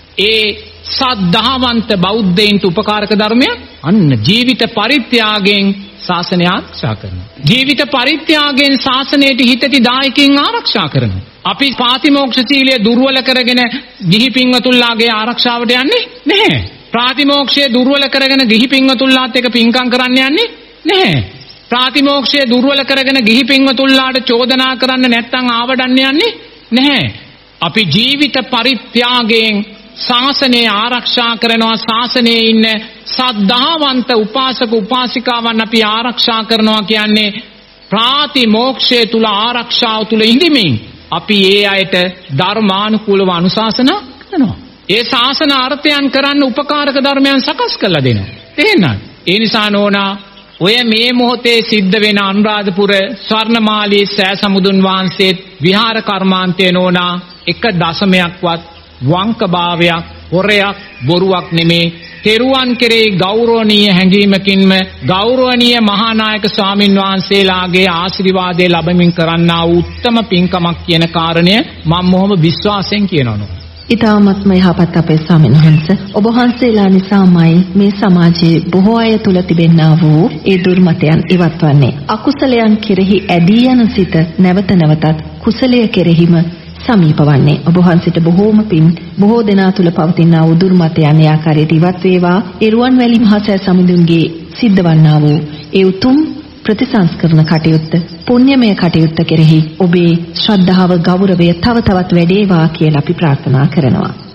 ඒ සද්ධාවන්ත බෞද්ධයින්ට උපකාරක ධර්මය අන්න ජීවිත පරිත්‍යාගයෙන් ශාසනය ආරක්ෂා කරනවා. ජීවිත පරිත්‍යාගයෙන් ශාසනයට හිතති දායකයන් ආරක්ෂා කරනවා. අපි ප්‍රාතිමෝක්ෂ සීලය දුර්වල කරගෙන ගිහි පින්වතුන්ලාගේ ආරක්ෂාවට යන්නේ නැහැ. ප්‍රාතිමෝක්ෂය දුර්වල කරගෙන ගිහි පින්වතුන්ලාත් එක්ක පින්කම් කරන්න යන්නේ නැහැ. ප්‍රාතිමෝක්ෂය දුර්වල කරගෙන ගිහි පින්වතුන්ලාට චෝදනා කරන්න නැත්නම් ආවඩන්න යන්නේ නැහැ. අපි ජීවිත පරිත්‍යාගයෙන් ශාසනය ආරක්ෂා කරනවා. ශාසනයේ ඉන්න සද්ධාවන්ත උපාසක උපාසිකාවන් අපි ආරක්ෂා කරනවා කියන්නේ ප්‍රාතිමෝක්ෂය තුල ආරක්ෂාව තුල ඉඳිමින් අපි ඒ අයට ධර්මානුකූලව අනුශාසනා කරනවා. ඒ ශාසන අර්ථයන් කරන්න උපකාරක ධර්මයන් සකස් කරලා දෙනවා. තේරෙනවද? ඒ නිසා නෝනා ඔය මේ මොහොතේ සිද්ධ වෙන අනුරාධපුර ස්වර්ණමාලී සෑසමුදුන් වහන්සේ විහාර කර්මාන්තේ නෝනා එක දශමයක්වත් වංකභාවයක් හොරයක් බොරුවක් නෙමේ. තෙරුවන් කෙරෙහි ගෞරවනීය හැඟීමකින්ම ගෞරවනීය මහානායක ස්වාමින් වහන්සේලාගේ ආශිර්වාදය ලැබමින් කරන්නා වූ උත්තම පින්කමක් කියන කාරණය මම මොහොම විශ්වාසයෙන් කියනවා. ඊටාත්ම යහපත් අපේ ස්වාමීන් වහන්සේ ඔබ වහන්සේලා නිසාමයි මේ සමාජයේ බොහෝ අය තුල තිබෙනා වූ ඒ දුර්මතයන් ඉවත්වන්නේ. අකුසලයන් කෙරෙහි ඇදී යන සිත නැවත නැවතත් කුසලය කෙරෙහිම සමීප වන්නේ. ඔබ වහන්සේට බොහෝම පින් බොහෝ දෙනා තුල පවතින වූ දුර්මතයන් ආකාරයට ඉවත් වේවා. ඒ රුවන්වැලි මහා සෑ සමිඳුන්ගේ සිද්ධ වන්නා වූ ඒ උතුම් ප්‍රතිසංස්කරණ කටයුත්ත පුණ්‍යමය කටයුත්ත කෙරෙහි ඔබේ ශ්‍රද්ධාව ගෞරවය තව තවත් වැඩේවා කියලා අපි ප්‍රාර්ථනා කරනවා.